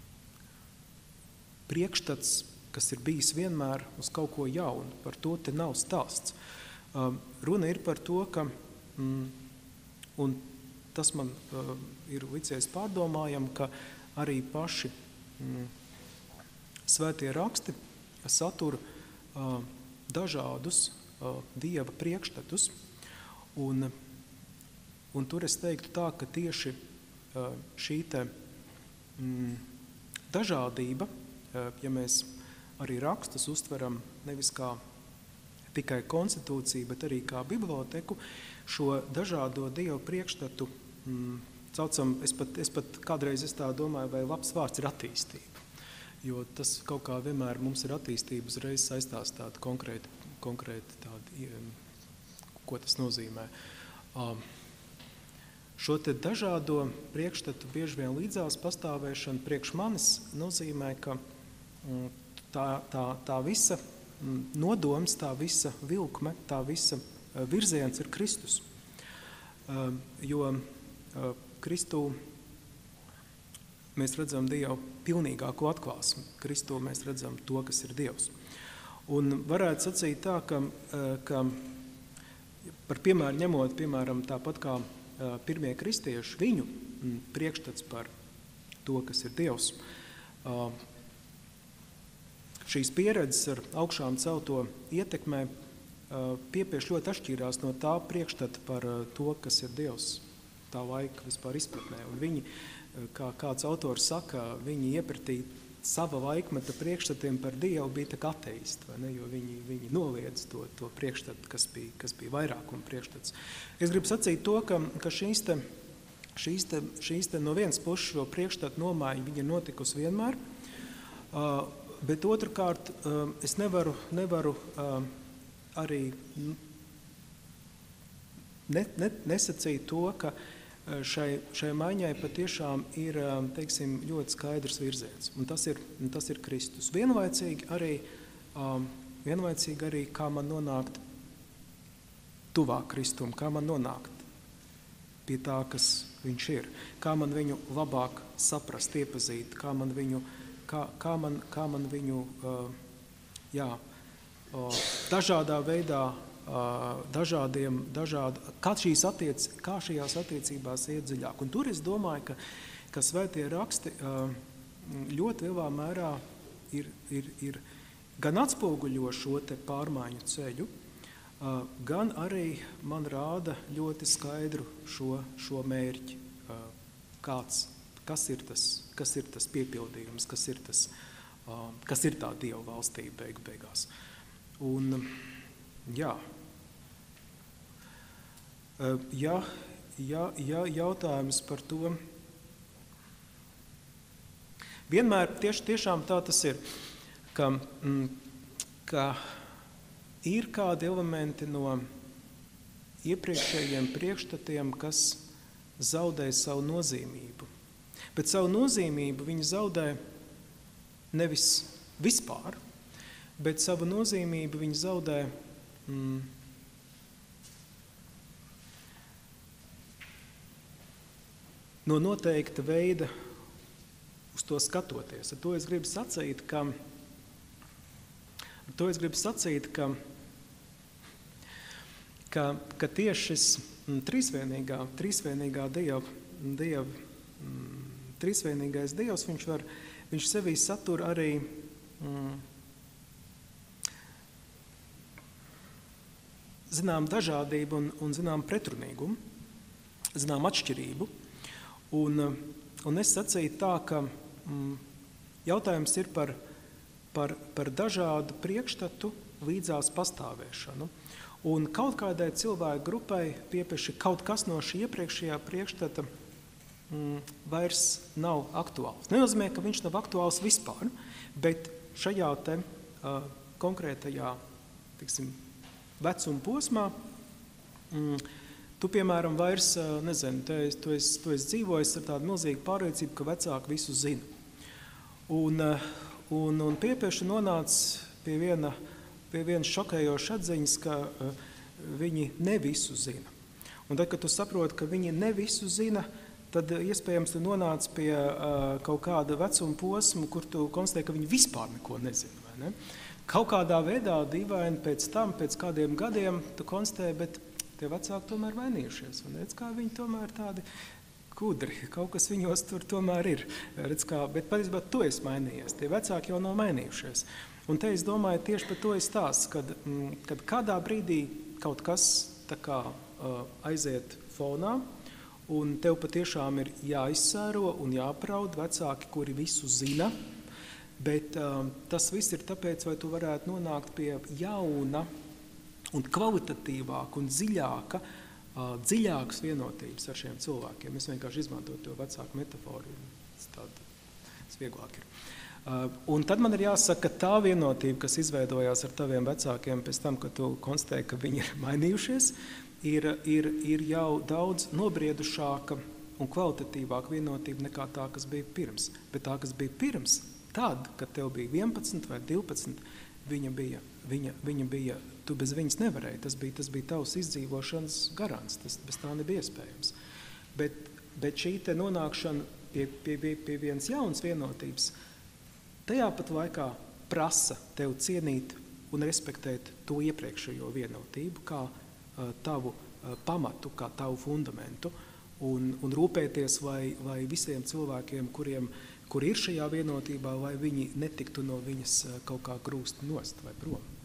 priekšstats, kas ir bijis vienmēr uz kaut ko jaunu. Par to te nav stāsts. Uh, runa ir par to, ka Mm, un tas man uh, ir licies pārdomājam, ka arī paši mm, svētie raksti satura uh, dažādus uh, Dieva priekšstatus. Un Un tur es teiktu tā, ka tieši šī te, mm, dažādība, ja mēs arī rakstus uztveram nevis kā tikai konstitūciju, bet arī kā biblioteku, šo dažādo Dievu priekšstatu, mm, caucam, es pat, es pat kādreiz es tā domāju, vai labs vārds ir attīstība. Jo tas kaut kā vienmēr mums ir attīstība, uzreiz saistās tāda konkrēta, konkrēta tāda, ko tas nozīmē. Um, šo te dažādo priekšstatu bieži vien līdzās pastāvēšana priekš manis nozīmē, ka mm, tā, tā, tā visa nodoms, tā visa vilkme, tā visa virziens ir Kristus. Jo Kristū mēs redzam Dievu pilnīgāko atklāsmi. Kristū mēs redzam to, kas ir Dievs. Un varētu sacīt tā, ka, ka par piemēru ņemot, piemēram, tāpat kā pirmie kristieši, viņu priekšstats par to, kas ir Dievs, šīs pieredzes ar augšām celto ietekmē piepieš ļoti atšķīrās no tā priekšstata par to, kas ir Dievs, tā laika vispār izpratnē. Un viņi, kā kāds autors saka, viņi iepratīja sava laikmeta priekšstatiem par Dievu bija tā kā ateisti, vai ne? Jo viņi, viņi noliedz to, to priekšstatu, kas bija, kas bija vairākuma priekšstats. Es gribu sacīt to, ka, ka šīs, te, šīs, te, šīs te no vienas puses šo priekšstatu nomaiņa viņa ir notikusi vienmēr, bet otrkārt, es nevaru, nevaru arī ne, ne, nesacīt to, ka šai, šai maiņai patiešām ir, teiksim, ļoti skaidrs virziens. Un tas ir, tas ir Kristus. Vienlaicīgi arī, vienlaicīgi arī, kā man nonākt tuvāk Kristum, kā man nonākt pie tā, kas viņš ir, kā man viņu labāk saprast, iepazīt, kā man viņu Kā, kā, man, kā man viņu uh, jā, uh, dažādā veidā, uh, dažādiem, dažād, kā, šīs attiec, kā šajās attiecībās iet dziļāk. Un tur es domāju, ka, ka svētie raksti uh, ļoti lielā mērā ir, ir, ir gan atspoguļo šo te pārmaiņu ceļu, uh, gan arī man rāda ļoti skaidru šo, šo mērķi, uh, kāds Kas ir, tas, kas ir tas piepildījums, kas ir, tas, uh, kas ir tā Dieva valstība beigu beigās. Un, jā, uh, ja, ja, ja jautājums par to, vienmēr tieši, tiešām tā tas ir, ka, mm, ka ir kādi elementi no iepriekšējiem priekšstatiem, kas zaudē savu nozīmību. Bet savu nozīmību viņi zaudē nevis vispār, bet savu nozīmību viņi zaudē mm, no noteikta veida uz to skatoties. Ar to es gribu sacīt, ka, ar to es gribu sacīt, ka, ka, ka tieši šis mm, trīsvienīgā, trīsvienīgā Dieva, Dieva mm, Trīsvienīgais Dievs, viņš, var, viņš sevī satur arī mm, zinām dažādību un, un zinām pretrunīgumu, zinām atšķirību. Un, un es sacīju tā, ka mm, jautājums ir par, par, par dažādu priekšstatu līdzās pastāvēšanu. Un kaut kādai cilvēku grupai piepieši kaut kas no šī iepriekšējā priekšstata vairs nav aktuāls. Nenozīmē, ka viņš nav aktuāls vispār, bet šajā te uh, konkrētajā, tiksim, vecuma posmā mm, tu, piemēram, vairs, uh, nezinu, tu esi, tu esi, tu esi dzīvojis ar tādu milzīgu pārliecību, ka vecāki visu zina. Un, uh, un, un piepieši nonāc pie viena, pie viena šokējoša atziņas, ka uh, viņi ne visu zina. Un tad, kad tu saproti, ka viņi ne visu zina, tad iespējams tu nonāc pie uh, kaut kāda vecuma posma, kur tu konstatē, ka viņi vispār neko nezina. Vai ne? Kaut kādā veidā dīvaini pēc tam, pēc kādiem gadiem, tu konstatē, bet tie vecāki tomēr mainījušies. Un redz, kā viņi tomēr tādi kudri, kaut kas viņos tur tomēr ir. Redz, kā, bet patiesībā tu esi mainījies, tie vecāki jau nav mainījušies. Un te es domāju, tieši par to ir stāsts, kad, mm, kad kādā brīdī kaut kas tā kā uh, aiziet fonā, un tev patiešām ir jāizsēro un jāpraud vecāki, kuri visu zina, bet um, tas viss ir tāpēc, vai tu varētu nonākt pie jauna un kvalitatīvāka un dziļāka, uh, dziļākas vienotības ar šiem cilvēkiem. Es vienkārši izmantoju to vecāku metaforu, tāda, tas vieglāk ir. Uh, un tad man ir jāsaka, ka tā vienotība, kas izveidojās ar taviem vecākiem pēc tam, kad tu konstatēji, ka viņi ir mainījušies, ir, ir, ir jau daudz nobriedušāka un kvalitatīvāka vienotība nekā tā, kas bija pirms. Bet tā, kas bija pirms, tad, kad tev bija vienpadsmit vai divpadsmit, viņa bija, viņa, viņa bija, tu bez viņas nevarēji. Tas bija, tas bija tavs izdzīvošanas garants, tas bez tā nebija iespējams. Bet, bet šī te nonākšana pie, pie, pie, pie vienas jaunas vienotības, tajā pat laikā prasa tev cienīt un respektēt to iepriekšējo vienotību kā uh, tavu uh, pamatu, kā tavu fundamentu un, un rūpēties, vai, vai visiem cilvēkiem, kuriem, kuri ir šajā vienotībā, vai viņi netiktu no viņas uh, kaut kā grūst nost vai prom.